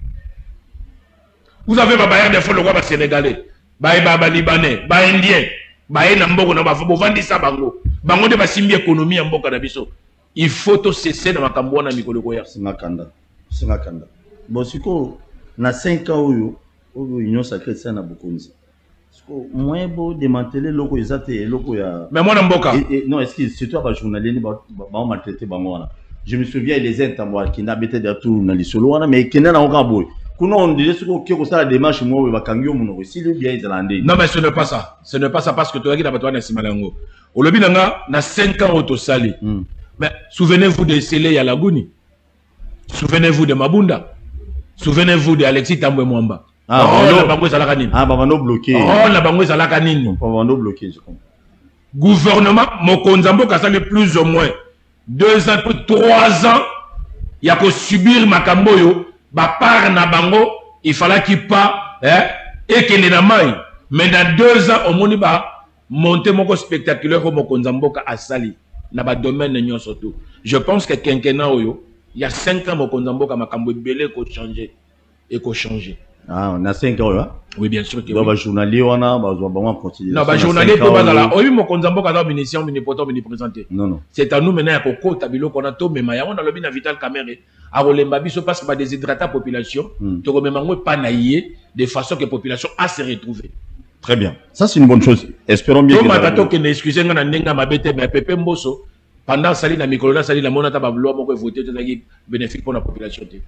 Speaker 3: Vous avez ma bailleur de fonds le roi ba sénégalais ba ba libanais ba indien ba na mbongo na ba fo vandi sa bango bango de basimbi économie ya mboka na biso. Il faut to cesser na makambo na mikolo koya
Speaker 2: singa kanda singa kanda bon siko na cinq ans oyo oyo union sacrée sana bokonzi siko moins beau démanteler loko ezate loko ya
Speaker 3: mais moi na mboka
Speaker 2: non excuse c'est toi ba journalier ni ba ba maltraiter bango wana. Je me souviens les intambois qui n'habitaient de tout na lisolo wana mais qui n'a aucun boy. On dirait que la démarche, moi, va bien Islandais.
Speaker 3: Non, mais ce n'est pas ça. Ce n'est pas ça parce que tu as dit que tu as dit que au lobby, il y a cinq ans au Sali. Mais souvenez-vous de Sele Yalagouni. Souvenez-vous de Mabunda. Souvenez-vous de Alexis Tambwe Mwamba.
Speaker 2: Ah, on a bloqué. Ah, on a bloqué.
Speaker 3: On a bloqué.
Speaker 2: On a bloqué, je comprends.
Speaker 3: Gouvernement, Mokonzambo, qui a plus ou moins deux ans, trois ans, il y a que subir Makamboyo. Ba par na bango il fallait qu'il pas hein et qu'il est na mai mais dans deux ans au moni ba monter mon spectaculaire comme Mokonzamboka a sali na ba domaine nyon surtout. Je pense que quinquennat oyo il y a cinq ans Mokonzamboka makambo belé ko changer et ko changer.
Speaker 2: Ah on a cinq ans là.
Speaker 3: Oui bien sûr que
Speaker 2: oui. Ba journalier wana ba zo ba continuer.
Speaker 3: Non ba journalier ko ba la oyo Mokonzamboka na munition mini poto mini présenter.
Speaker 2: Non non.
Speaker 3: C'est à nous maintenant à koko tabilo qu'on a to mais ya on a lobby na Vital Kamerhe. À Rolemba biso parce que va déshydrater la population, tu remets pas naïe de façon que la population a se retrouver.
Speaker 2: Très bien. Ça c'est une bonne chose. Espérons bien.
Speaker 3: Comme attends que n'excusez nga n'enga ma bête mais Pepe Mboso pendant sali na mikolo sali na monata ba vouloir moko voter tout ça bénéfique pour la population.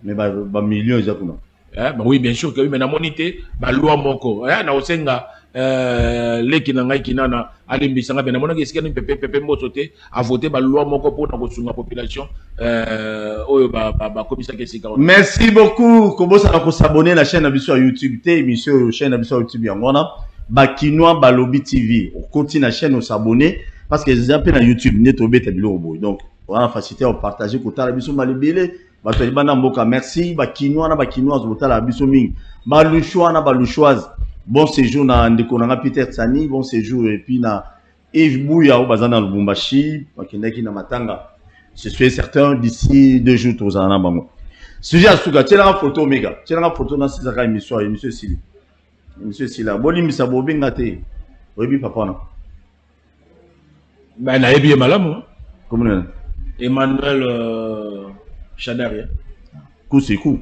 Speaker 2: Mais bah, bah millions exactement.
Speaker 3: Eh, bah oui, bien sûr que oui, mais na monité, bah loi moko. Eh, na osenga, euh, les qui n'ont qui n'ont pas, allez, mais ça va bien. Na monaka ici, nous pépé pépé mototé, à voter bah loi moko pour na kosunga population. Euh, oh bah bah bah comme ça que c'est.
Speaker 2: Merci beaucoup. Comment ça va s'abonner à la chaîne Abisso YouTube, té émission chaîne Abisso YouTube yangona. Bah Kinois Balobi T V. On continue la chaîne, on s'abonner parce que les appels à YouTube n'est tombé tableau au bout. Donc on a facilité à partager côté Abisso malibélé. Merci, Bakinois, na Bakinois, Zotala, Bissoming, Balouchois, na Balouchoise. Bon séjour na Ndekonanga Peter Tsani, bon séjour et puis na Yves Bouya au Bazana Lubumbashi, Bakindaki na Matanga. Je suis certain d'ici deux jours, tous en Bango. Sujet à Souga, tiens la photo, méga. Tiens la photo dans ces arrêts, émission, émission Sili. Monsieur Sila, Boli Missa Bobingate. Oui, papa, non.
Speaker 3: Ben, na Ebi Malam.
Speaker 2: Comment
Speaker 3: Emmanuel. Euh... Chadari.
Speaker 2: Coup c'est coup.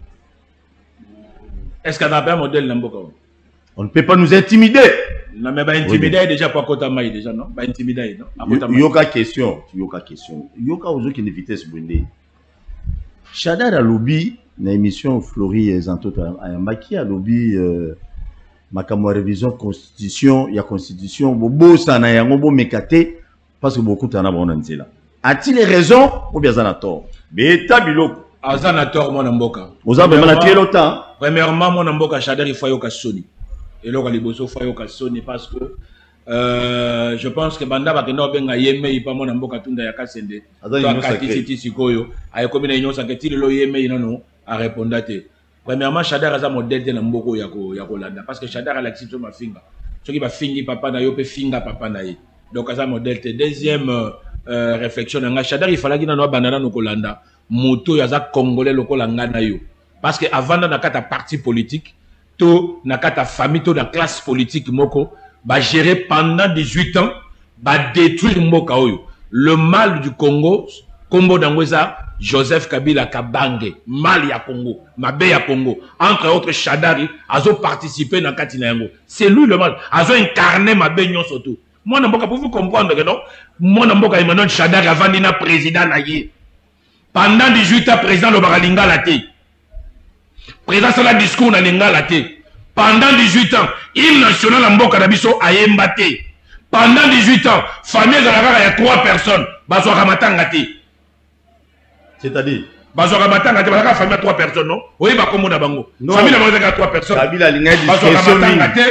Speaker 3: Est-ce qu'on a un modèle Namboka?
Speaker 2: On ne peut pas nous intimider.
Speaker 3: Non, mais pas intimider oui, déjà pas Kota Maï déjà, non? Pas intimider, non?
Speaker 2: Yoka question. Yoka question. Yoka aux autres qui ne vitesse brûlée. Chadari a lobby, dans l'émission Flori et Zantot à Yambaki a lobby, ma caméra révision constitution, il y a constitution, bobo ça n'a rien, bobo mekate, parce que beaucoup t'en a bon là. A-t-il raison ou bien ça n'a tort? Beta biloko.
Speaker 3: Azanator mon amboka.
Speaker 2: Vous avez mal tiré le temps.
Speaker 3: Premièrement, mon amboka Chadari il faut yoka soni. Et là, les bosso faut yoka soni parce que euh, je pense que banda ba kendo benga yeme ipa mon amboka tunda ya kasende. Toi kati siti sikoyo. Ayo komi na inyo saketi le lo yeme inano a répondate. Premièrement, Chadari aza modèle de mboko yako yako landa parce que Chadari a l'accepté ma finga. Ce qui va fingi papa na yo pe finga papa na ye. Donc aza modèle. Deuxième Euh, réflexion nga Chadari il fallait qu'il n'ait banana no kolanda moto yaza congolais loko langa na yo parce que avant na kata parti politique to na kata famille to na classe politique moko ba gérer pendant dix-huit ans ba détruire mboka oyo le mal du Congo Kombo d'Angweza Joseph Kabila Kabange mal ya Congo mabe ya Congo entre autres Chadari azo participer na katina yango c'est lui le mal azo incarner mabe nyon surtout. Moi, pour vous comprendre que non, moi, Emmanuel Chadari avant d'être président, pendant dix-huit ans, président le Baralinga la té. Président sur la discours na linga la té. Pendant dix-huit ans, hymne national en Mboka Nabiso a yembaté. Pendant dix-huit ans, famille de la il y a trois personnes. Bazo Ramatanga té.
Speaker 2: C'est-à-dire
Speaker 3: Bazo Ramatanga té, la famille a trois personnes, non? Oui, bah comme on a bango. Famille a trois personnes.
Speaker 2: Kabila linga
Speaker 3: Bazo Ramatanga té.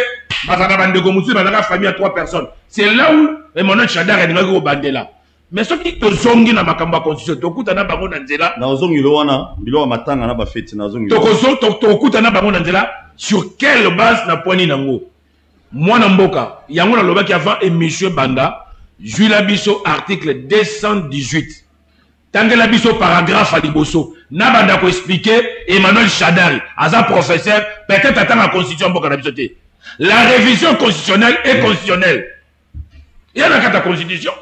Speaker 3: Famille à trois personnes. C'est là où Emmanuel Chadari est au Bandela. Mais ce qui te zongi na makamba constitution, tokuta na bango na nzela.
Speaker 2: Na zongi lo wana, bilo matanga na ba fete na zongi.
Speaker 3: Tokozo tokuta na bango na nzela sur quelle base na poani nango? Moi na mboka, yango na lobaki avant émission Banda, Jules Biso article deux cent dix-huit. Tangela Biso paragraphe à Liboso. Na banda ko expliquer Emmanuel Chadari, aza professeur, peut-être attend la constitution mboka na biso te. La révision constitutionnelle est constitutionnelle. Il y a la constitution.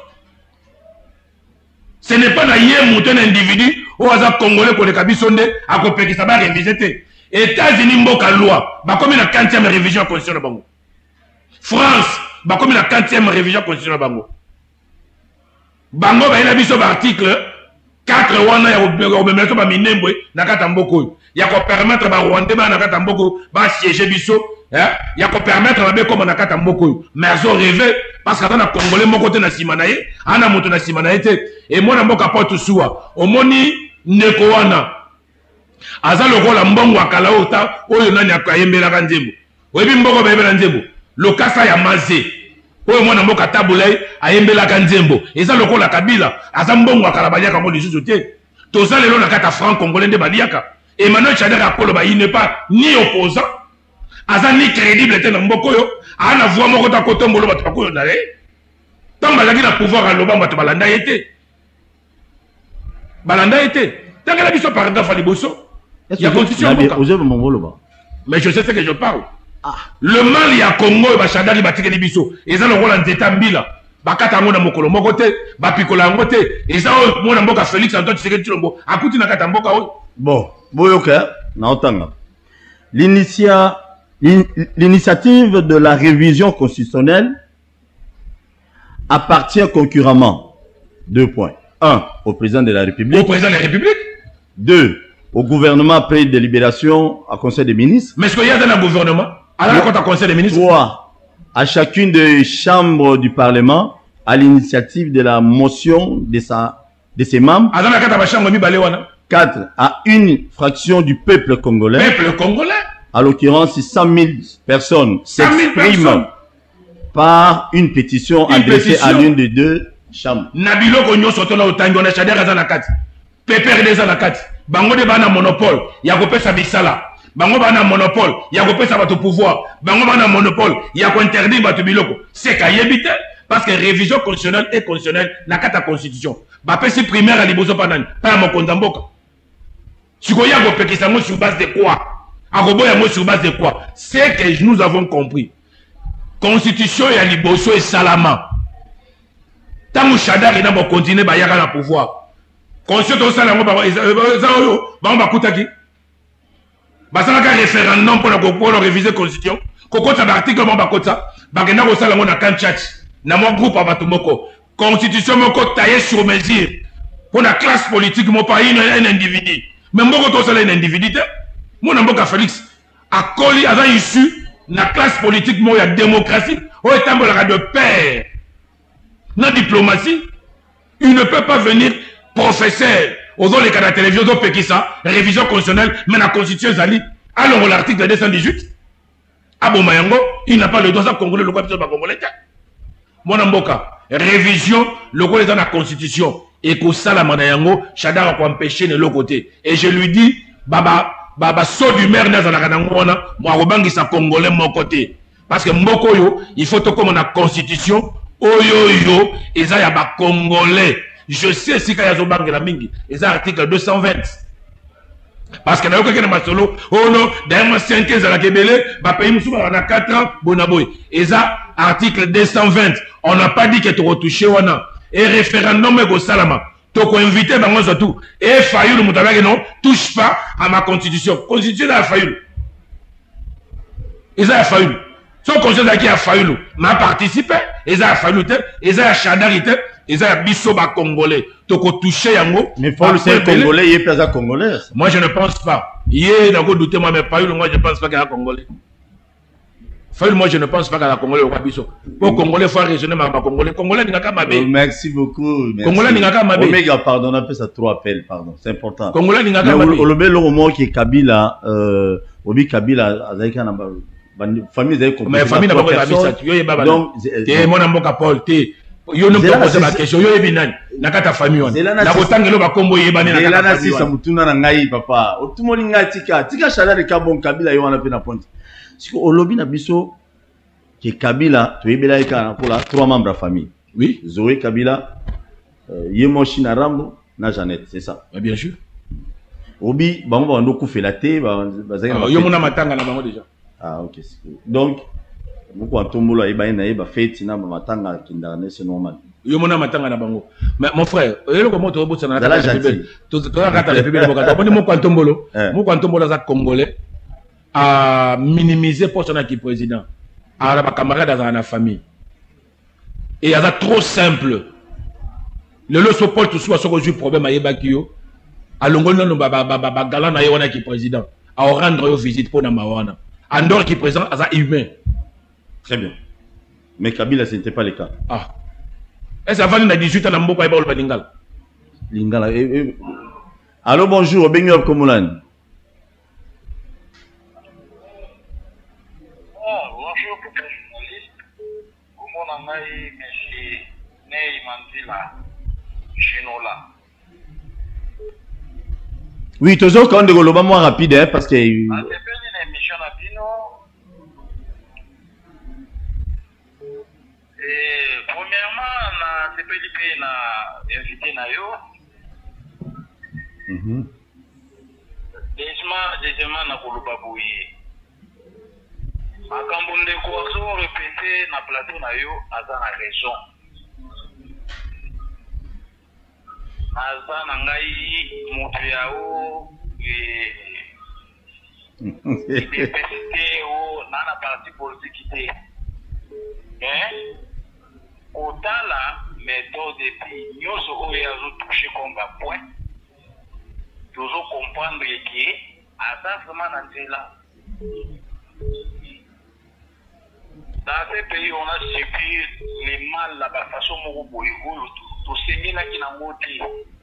Speaker 3: Ce n'est pas un individu ou un Congolais pour les Kabisonde à copier qui s'est révisé. États-Unis, Mboka loi, bah comme la quantième révision constitutionnelle bango. France, bah comme la quantième révision constitutionnelle bango. Bango, bah il a vu sur l'article quatre wana ya obemelto ba minembwe na kata mboko. Ya ko permettre ba Rwandais ba na kata mboko ba siéger biso. Il y a qu'à permettre à comme on a quatre mboko mais ils ont rêvé parce qu'on a congolais mon côté na simanaye ana moto na simanaye et moi na mboka pas tout soua au moni nekoana aza lokola mbongo akala ota oyo nani akayembela kanzembo oyebi mboko ba yembela nzembo lokasa ya maze oyo mwana mboka tabulay ayembela kanzembo eza lokola Kabila aza mbongo akala baliaka ngo lisusu te toza lelo na kata franc congolais nde baliaka Emmanuel Chadari akolo ba il n'est pas ni opposant aza ni crédible te na mboko yo ana voix moko ta kotombolo bato bakoyo na ye tant balaki na pouvoir à loba bato balanda yete balanda yete tangela biso paragraphe à liboso il y a constitution mboka mais je sais ce que je parle ah. Le mal ya Congo ba Chadari batikeli biso eza lokola nzeta mbila bakata ngo na mokolo moko te bapikola ngo te eza mona mboka Félix Antoine Tshisekedi Tshilombo akuti na kata mboka oyo
Speaker 2: bon boyoka na otanga l'initia L'initiative de la révision constitutionnelle appartient concurremment. Deux points. Un, au président de la République.
Speaker 3: Au président de la République.
Speaker 2: Deux, au gouvernement après délibération à conseil des ministres.
Speaker 3: Mais est-ce qu'il y a dans le gouvernement? Alors, quand tu as conseil des ministres?
Speaker 2: Trois, à chacune des chambres du Parlement, à l'initiative de la motion de, sa, de ses membres. Quatre, à une fraction du peuple congolais.
Speaker 3: Peuple congolais?
Speaker 2: À l'occurrence, cent mille personnes s'expriment par une pétition une adressée pétition. à l'une des deux chambres.
Speaker 3: Nabilo Konyo Sotona Otango na Chadera Zanakati. Pépère des Zanakati. Bango de Bana monopole. Yagope Sabisala. Bango Bana monopole. Yagope Sabato pouvoir. Bango Bana monopole. Yago interdit Batu Biloko. C'est Kayebite. Parce que révision constitutionnelle est constitutionnelle. La carte constitution. Bapé si primaire à Liboso Panan. Pas à mon Kondamboka. Sukoya Gope qui s'amuse sur base de quoi? Agobo Yamo sur base de quoi? C'est que nous avons compris. Constitution et Liboso et Salama. Tant que Chadar est dans le continent, il y a un pouvoir. Constitution et Salama, il y a un pouvoir. Basa un référendum pour la réviser la Constitution. Koko ta article mon bakota. Bagena ko sala ngona kan chat. Na mon groupe abatumoko. Constitution moko taillée sur mesure. Pour la classe politique mon pays un individu. Mais mboko to sala un individu. Mon mboka Félix a collé à issu la classe politique mo ya démocratie. O etambola de paix. La diplomatie, il ne peut pas venir professeur aux les cas de la télévision au Pékissa, révision constitutionnelle, mais la constitution Zali. Alors l'article deux cent dix-huit, Abo Mayango, il n'a pas le droit de congolais, le droit de congolais. Mon amboka, révision, le droit dans la constitution, et que ça la manayango, Chadar a empêché de l'autre côté. Et je lui dis, Baba, Baba, saut du maire dans la Ranangona, moi, Robangi sa congolais mon côté. Parce que Mboko yo, il faut que comme la constitution, Oyo yo, ils ont ba congolais. Je sais si quand ils ont banque la mingi, ils ont article deux cent vingt. Parce que dans le cas de solo, oh non, derrière cinq ans à la Kébélé, bah pays moussou on a quatre ans, bonaboy. Ils ont article deux cent vingt. On n'a pas dit que tu retouché wana. Et référendum go salama. Tu as invité bango surtout. Et Fayoul Moutabage non, touche pas à ma constitution. Constitution a Fayoul. Ils ont Fayoul. Son conseil qui a Fayoulou m'a participé, ils ont Fayoulou, ils ont Chadarité, ils ont Bissoba Congolais. Toko touché yango.
Speaker 2: Mais faut le faire Congolais, il est pas Congolais.
Speaker 3: Moi je ne pense pas. Il est dans le doute, moi, mais Fayoulou, moi je ne pense pas qu'il y a Congolais. Fayoulou, moi je ne pense pas qu'il y a Congolais au Bisso. Pour Congolais, il faut raisonner ma Congolais. Congolais, il n'y a qu'à m'abbé.
Speaker 2: Merci beaucoup.
Speaker 3: Congolais, il n'y a qu'à m'abbé.
Speaker 2: Omega, pardon, on appelle ça trois appels, pardon. C'est important.
Speaker 3: Congolais, il n'y a qu'à m'abbé.
Speaker 2: Au lobé, le moment qui est Kabila, euh, Obi Kabila, Azaïka Namba. Famille
Speaker 3: mais famille n'a pas personne. Donc c'est mon amboka Paul té yo ne peux pas poser la question yo ebinani nakata famille on na botangelo ba kombo yebani na
Speaker 2: kata famille on mutuna na ngai papa otumoni ngatika tika Chadar ka bon Kabila yo wana pe na ponte siko olobi na biso ke Kabila to yebela eka pour la trois membres de famille
Speaker 3: oui
Speaker 2: Zoé Kabila Yemo Shina Rambo na Jeannette c'est ça
Speaker 3: bien sûr
Speaker 2: obi bango ba ndo kufela te ba bazanga
Speaker 3: yo mona matanga na bango déjà.
Speaker 2: Ah, ok. Donc, beaucoup en tombola et bain naïba fait na matanga kindane c'est normal.
Speaker 3: Yo mona matanga na bango. Mais mon frère, yelo comment tu rebotsa na la république. Tu tu la carte république boka. Boni mo kwantombolo. Mo kwantombolo za congolais à minimiser poste na qui président. À la camarade dans la famille. Et ça trop simple. Le le support tout soit sur le problème à yebakio. À longolo no baba baba galant na yona qui président. À rendre visite pour na mawana. Andor qui présente à ça humain.
Speaker 2: Très bien. Mais Kabila, ce n'était pas le cas.
Speaker 3: Ah. Est-ce que avant dix-huit ans, on a pas Lingala
Speaker 2: Lingala. Eh, eh. Allô, bonjour, Benyob Komoulan.
Speaker 4: Ah, bonjour, papa journaliste. Comment on a eu monsieur Ney Mandela Genola?
Speaker 2: Oui, toujours quand on est moins rapide, hein, parce que.
Speaker 4: Ah, c'est une émission à Pino. Et premièrement, on a C P D P invité Nayo. Deuxièmement, on a Kouloubabouye. Makambo ndeko azo répété na plateau Nayo, aza na raison. Aza na ngai moto yao l'université ou dans la partie politique. Mais, autant la méthode depuis nous avons touché comme un point. toujours comprendre que à ça vraiment dans là. Dans ces pays, on a subi les mal la façon dont on peut tout saigner là qui n'a monté.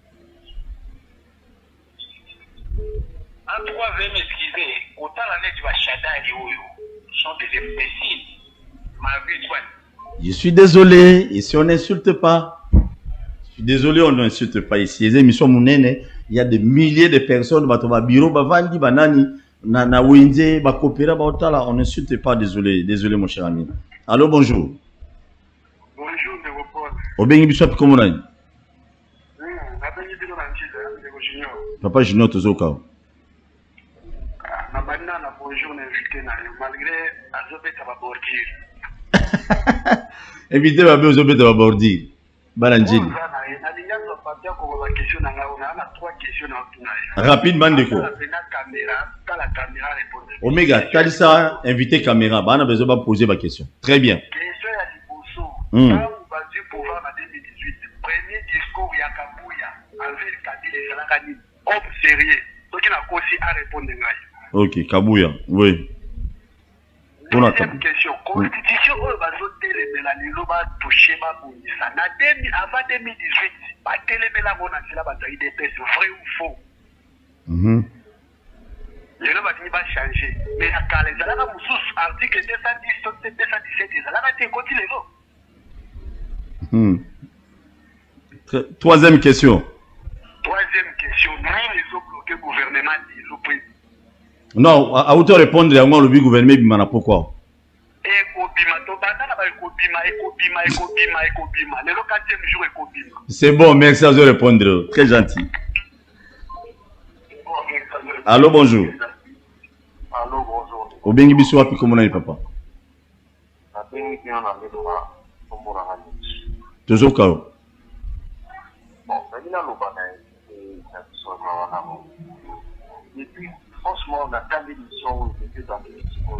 Speaker 4: En tout cas, veuillez m'excuser. Autant l'année du Bachada et Oyo sont des imbéciles. Ma vie, toi.
Speaker 2: Je suis désolé. Ici, on n'insulte pas. Je suis désolé, on n'insulte pas ici. Les émissions Mounene, il y a des milliers de personnes. Bah, bureau, bah, vandi, bah, nani, na, na, winde, bah, kopera, bah, otala. On n'insulte pas. Désolé, désolé, mon cher ami. Allô, bonjour.
Speaker 4: Bonjour, de vos potes.
Speaker 2: Obengi biswap comment on a? Papa Junior Tozoka.
Speaker 4: Bonjour, invité, malgré Azobé Tababordir.
Speaker 2: Invité Azobé Tababordir. Balanjini. Rapidement, Ndeko. Omega, Talisa, invité caméra. On a besoin de poser ma question. Très bien. Mm.
Speaker 4: Premier discours, il y a Kabouya. Avec Kabila, homme sérieux. Donc, il a aussi à répondre.
Speaker 2: Ok, Kabouya, oui.
Speaker 4: Deuxième question. Constitution, on va voter les Mélanilo, va toucher ma bonissa. Avant deux mille dix-huit, pas télémé la monarchie, la bataille des tests, vrai ou faux?
Speaker 2: Mhm.
Speaker 4: Le nom va changer. Mais la calée, ça va vous sous article deux cent dix, deux cent dix-sept, ça va être continue les
Speaker 2: mots. Troisième question.
Speaker 4: Troisième question. Nous, ils ont bloqué le gouvernement, ils ont pris.
Speaker 2: Non, à auto répondre à moi, le gouvernement, pourquoi? C'est bon, merci à vous répondre. Très gentil. Allô, bonjour.
Speaker 4: Allô, bonjour.
Speaker 2: Au Bengi Bissou, puis comment on est, papa? Toujours cao.
Speaker 4: Et puis, franchement, on a tant d'émissions où j'étais dans les émissions.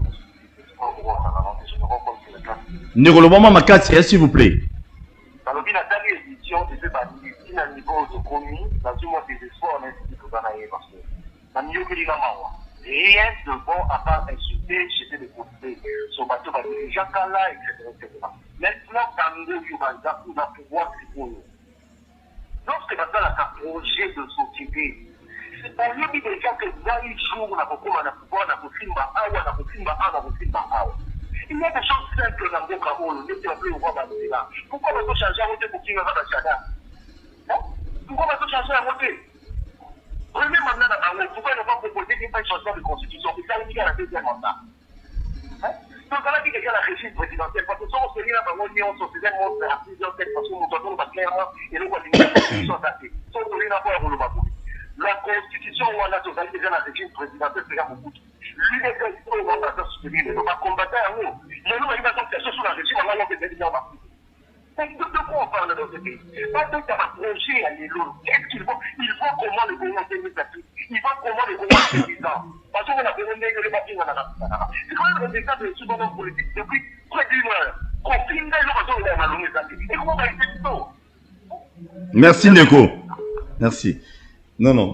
Speaker 2: Négolobama Makati, s'il vous plaît.
Speaker 4: Alors, il y a tant d'émissions, je fais partie d'un niveau de commis, dans tout le monde des espoirs, on a dit que vous en avez parce que dans le milieu que l'on a, rien de bon à part insulter, jeter des côtés, son bateau va dire Jacala, et cetera, et cetera. Maintenant, dans le milieu, il va pouvoir répondre. Lorsque dans un projet de société, c'est pour lui déjà que dans les jours, on a beaucoup de pouvoir, on a beaucoup de pouvoir, on a beaucoup de pouvoir, on a beaucoup de pouvoir. Il y a des choses simples dans le monde, on ne peut plus voir dans le là. Pourquoi on va changer à monter pour qu'il y ait un chada? Pourquoi on va changer à monter? Premier mandat dans le pourquoi on ne va pas proposer qu'il y ait un changement de constitution? C'est ça qui est la deuxième mandat. Donc, on a dit qu'il y a la régime présidentielle, parce que si on se dit là, on se dit on se fait un monde à plusieurs têtes, parce qu'on nous va clairement, et nous, on dit que la constitution s'appelle. Si on se dit là, on va pas. La constitution, on a déjà la régime présidentielle, c'est là beaucoup. Lui, les gars, ils vont pas soutenir, ils vont pas combattre à nous. Mais nous, il va donc faire sous la régime, on va l'en faire déjà en partie. De quoi on parle dans ce pays? Pas de ta projet à l'élo. Qu'est-ce qu'ils vont? Ils vont comment le gouvernement s'est mis à tout. Ils vont comment le gouvernement s'est mis à tout. Parce qu'on a besoin de les papiers. C'est quand même le résultat de ce moment politique depuis près d'une heure. Qu'on finit là, ils ont besoin de l'allumer ça. Et comment on va essayer tout?
Speaker 2: Merci, Neko. Merci. Non, non.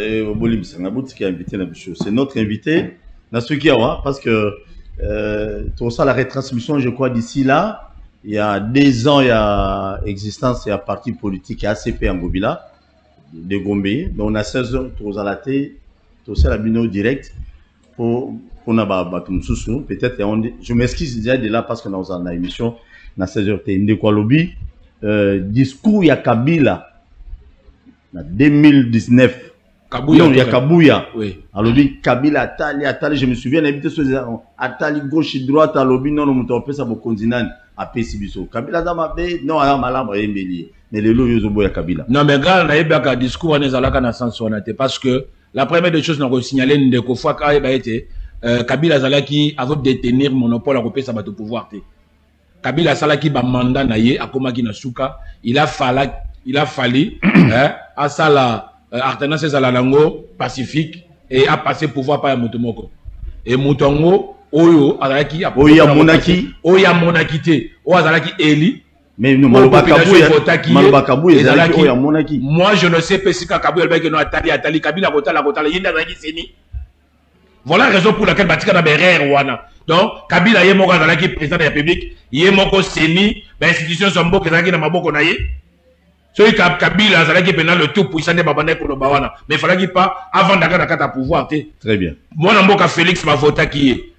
Speaker 2: C'est notre invité. Parce que euh, tout ça, la retransmission, je crois, d'ici là, il y a deux ans, il y a existence, il y a parti politique, il y a A C P en Gobila, de Gombe. Donc, on a seize ans, tout à la télé, tout ça, la bino direct, pour pour peut-être, je m'excuse déjà de là parce que nous avons une émission, dans seize heures, de quoi lobby, discours, il y a Kabila. En deux mille dix-neuf,
Speaker 3: Kabouya,
Speaker 2: non, il y a Kabouya.
Speaker 3: Oui.
Speaker 2: À lobby, Kabila, Atali, Atali, je me souviens, habité sur les Atali, gauche et droite, à lobby, non, on peut ça pour continent, à Pessibiso. Kabila, dans ma baie, non, à Malam, à Embeli. Mais les lots, ils ont Kabila.
Speaker 3: Non, mais quand on a eu un discours, on est allé dans le sens où on était. Parce que la première des choses, on a signalé, une fois qu'il a été, Kabila Zalaki, avant de détenir monopole, a repéré ça va te pouvoir. Kabila Zalaki, ba mandat naïe, à Komaki Nasuka, il a fallu. Il a fallu hein, à ça la alternance à la langue pacifique et à passer pouvoir par Moutomoko. Et Moutongo, Oyo, Azalaki,
Speaker 2: Oya Monaki,
Speaker 3: Oya Monakité, Oya Azalaki Eli,
Speaker 2: Mais nous, Maloba Kabou,
Speaker 3: moi je ne sais pas si Kabou est Atali, Atali, Kabila, Kotala, Kotala, Yinda, Seni. Voilà la raison pour laquelle Batika n'a pas Wana. Donc, Kabila est mort dans la président de la République, il est mort Seni, l'institution sont beaucoup qui n'a pas beaucoup naïe. Celui qui Kabila, ça qui pénal le tout puissant de Babane pour le Bawana. Mais il fallait qu'il pas avant d'avoir un pouvoir.
Speaker 2: Très bien.
Speaker 3: Moi, je suis Félix ma vote qui est.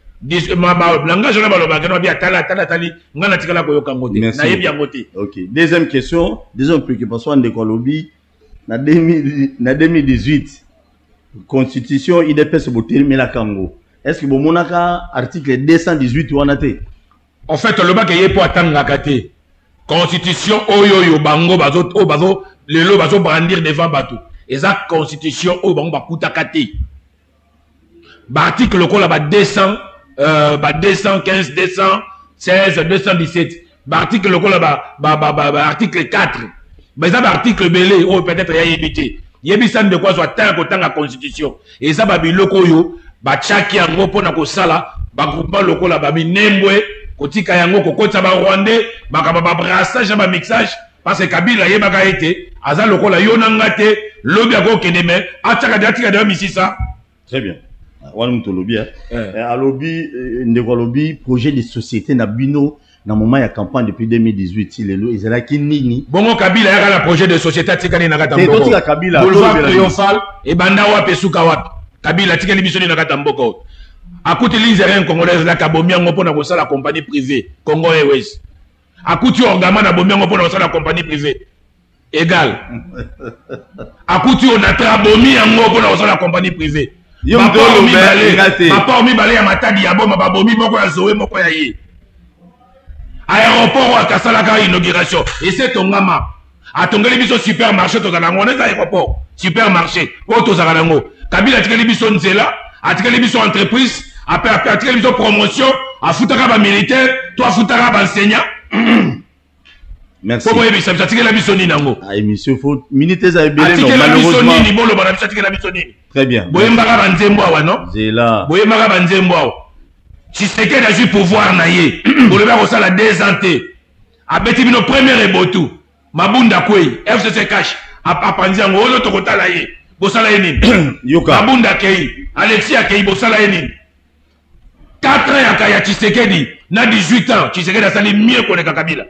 Speaker 2: Merci. Ok. Deuxième question, deuxième préoccupation de Kolobi, en deux mille dix-huit, Constitution, I D P S Botir, mais la Kango. Est-ce que vous avez article deux cent dix-huit ou en a-t-il?
Speaker 3: En fait, le bac est pour attendre la Kate. Constitution, oyo yo bango bazo, o bazo, le lo bazo brandir devant bateau. Et ça, Constitution, o bango bakuta Kate. Article le col là deux cents. Euh, bah deux cent quinze, deux cent seize, deux cent dix-sept. Bah article le col là bah bah bah bah article quatre. Bah ça bah article belé oh peut-être y a évité. Y a bisan de quoi soit tant que tant la constitution. Et ça bah biloko yo bah chaki yango pona ko sala bah groupement le col là bah minembwe kotika yango ko kota ba rwandais bah ka ba brassage ba mixage parce que Kabila yeba ka été aza le col là yo nangate lobi ako keneme ataka datika de misisa.
Speaker 2: Très bien. Wan lobby à lobby lobby projet de société na bino na moment ya campagne depuis deux mille dix-huit lelo ezala ki nini
Speaker 3: bongo Kabila ya la projet de société tikani na kata mboko
Speaker 2: to Kabila
Speaker 3: boulevard triomphal e banda wapi suka wapi Kabila tikali bisoni na kata mboko akuti linzerien congolaise la kabomi ngo pona ko sala compagnie privée Congo Airways akuti orgama na bomi ngo pona ko sala compagnie privée égal akuti onatra bomi ngo pona ko sala compagnie privée papa mi balé ya matadi ya boma babomi moko ya zoé moko ya ye aéroport wa kasala ka inauguration et c'est tongama atongeli biso supermarché to zala ngone za aéroport supermarché o to zala ngo Kabila tikeli biso nzela atikeli biso entreprise après après atikeli biso promotion afutaka ba militaire to afutaka ba enseignant.
Speaker 2: Merci.
Speaker 3: Comment est-ce que tu as la mission nango?
Speaker 2: Ah, émission faut minutes à ébélé non malheureusement.
Speaker 3: Ni bolo bana la mission ni.
Speaker 2: Très bien.
Speaker 3: Boyemba banzembo wa non?
Speaker 2: C'est là.
Speaker 3: Boyemba banzembo. Si c'est que dans pouvoir na ye. Boleba ko sala deux ans té. Abeti bino premier ebotu. Mabunda kwei F C C cash. Apanzi ngo olo to kotala ye. Bosala ye nini? Yoka. Mabunda kei. Alexia kei bosala ye nini? quatre ans ya kaya Tshisekedi na dix-huit ans. Tshisekedi a sali mieux que le Kabila.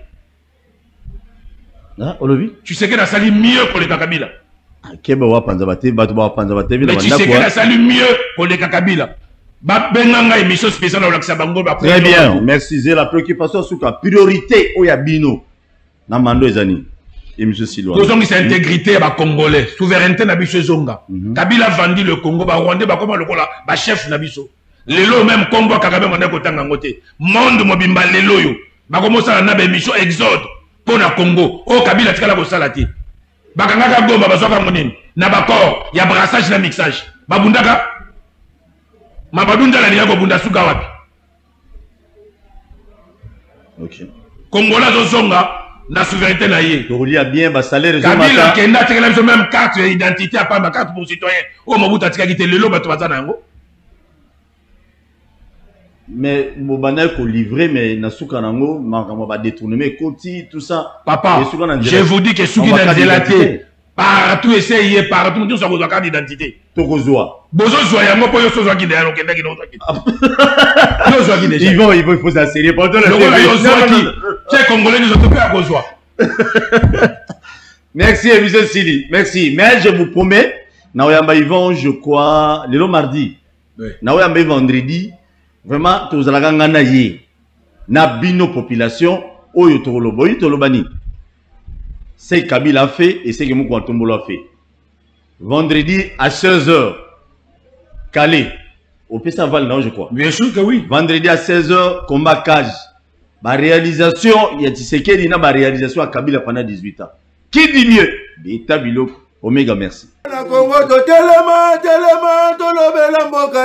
Speaker 2: Ah, Olobi?
Speaker 3: Tu sais qu'elle a sali mieux pour les Kabila.
Speaker 2: Keba wa panzabate, batu wa panzabate,
Speaker 3: mais tu sais qu'elle a sali mieux pour les Kabila. Ba benanga émission spéciale au Laksa Bango.
Speaker 2: Très bien, merci. C'est la préoccupation sur la priorité au Yabino. Namando ezani. Émission Siloa.
Speaker 3: Nous avons cette intégrité à Congolais, souveraineté Nabiso Zonga. Kabila vendit le Congo, ba Rwandais, ba comment le Kola, ba chef Nabiso. Lelo même Congo Kagame manda kotanga ngote. Monde mobimba lelo yo. Ba comment ça na ba émission exode. Pour le Congo, au Kabila tikala ko salati. Bakangaka gomba bazoka monene. Na bakor, ya brassage na mixage. Babundaka. Mabadunda la niako bunda suka wapi.
Speaker 2: OK.
Speaker 3: Congola zozonga na souveraineté na ye.
Speaker 2: To lia bien ba salaire
Speaker 3: Kabila kenda tikala biso même carte d'identité à pas ma carte pour citoyen. O mobuta tikaki te lelo bato bazana ngo.
Speaker 2: Mais Mobana ko livré mais nasuka nango makambo ba détourner mais koti tout ça
Speaker 3: papa je vous dis que souki d'identité partout essayer partout tout ça ko carte d'identité
Speaker 2: to ko zoa
Speaker 3: bozo zoa yango po yo so zoa ki de yango kenda ki no zoa ki yo zoa ki déjà
Speaker 2: ils vont ils vont il faut s'asseoir pendant le
Speaker 3: yo zoa ki c'est congolais nous ont pas ko zoa.
Speaker 2: Merci monsieur Sili merci mais je vous promets na oyamba Yvon je crois le mardi na oyamba vendredi. Vraiment, tous les gens na ye na bino population oyo tolo boyi tolo bani. C'est Kabila a fait et c'est que Moukou Antombolo a fait. Vendredi à seize heures, Calais, au Pessaval, non, je crois.
Speaker 3: Bien sûr que oui.
Speaker 2: Vendredi à seize heures, combat cage. Ma réalisation, il y a Tshisekedi na ma réalisation à Kabila pendant dix-huit ans. Qui dit mieux? Beta Biloko. Omega, merci.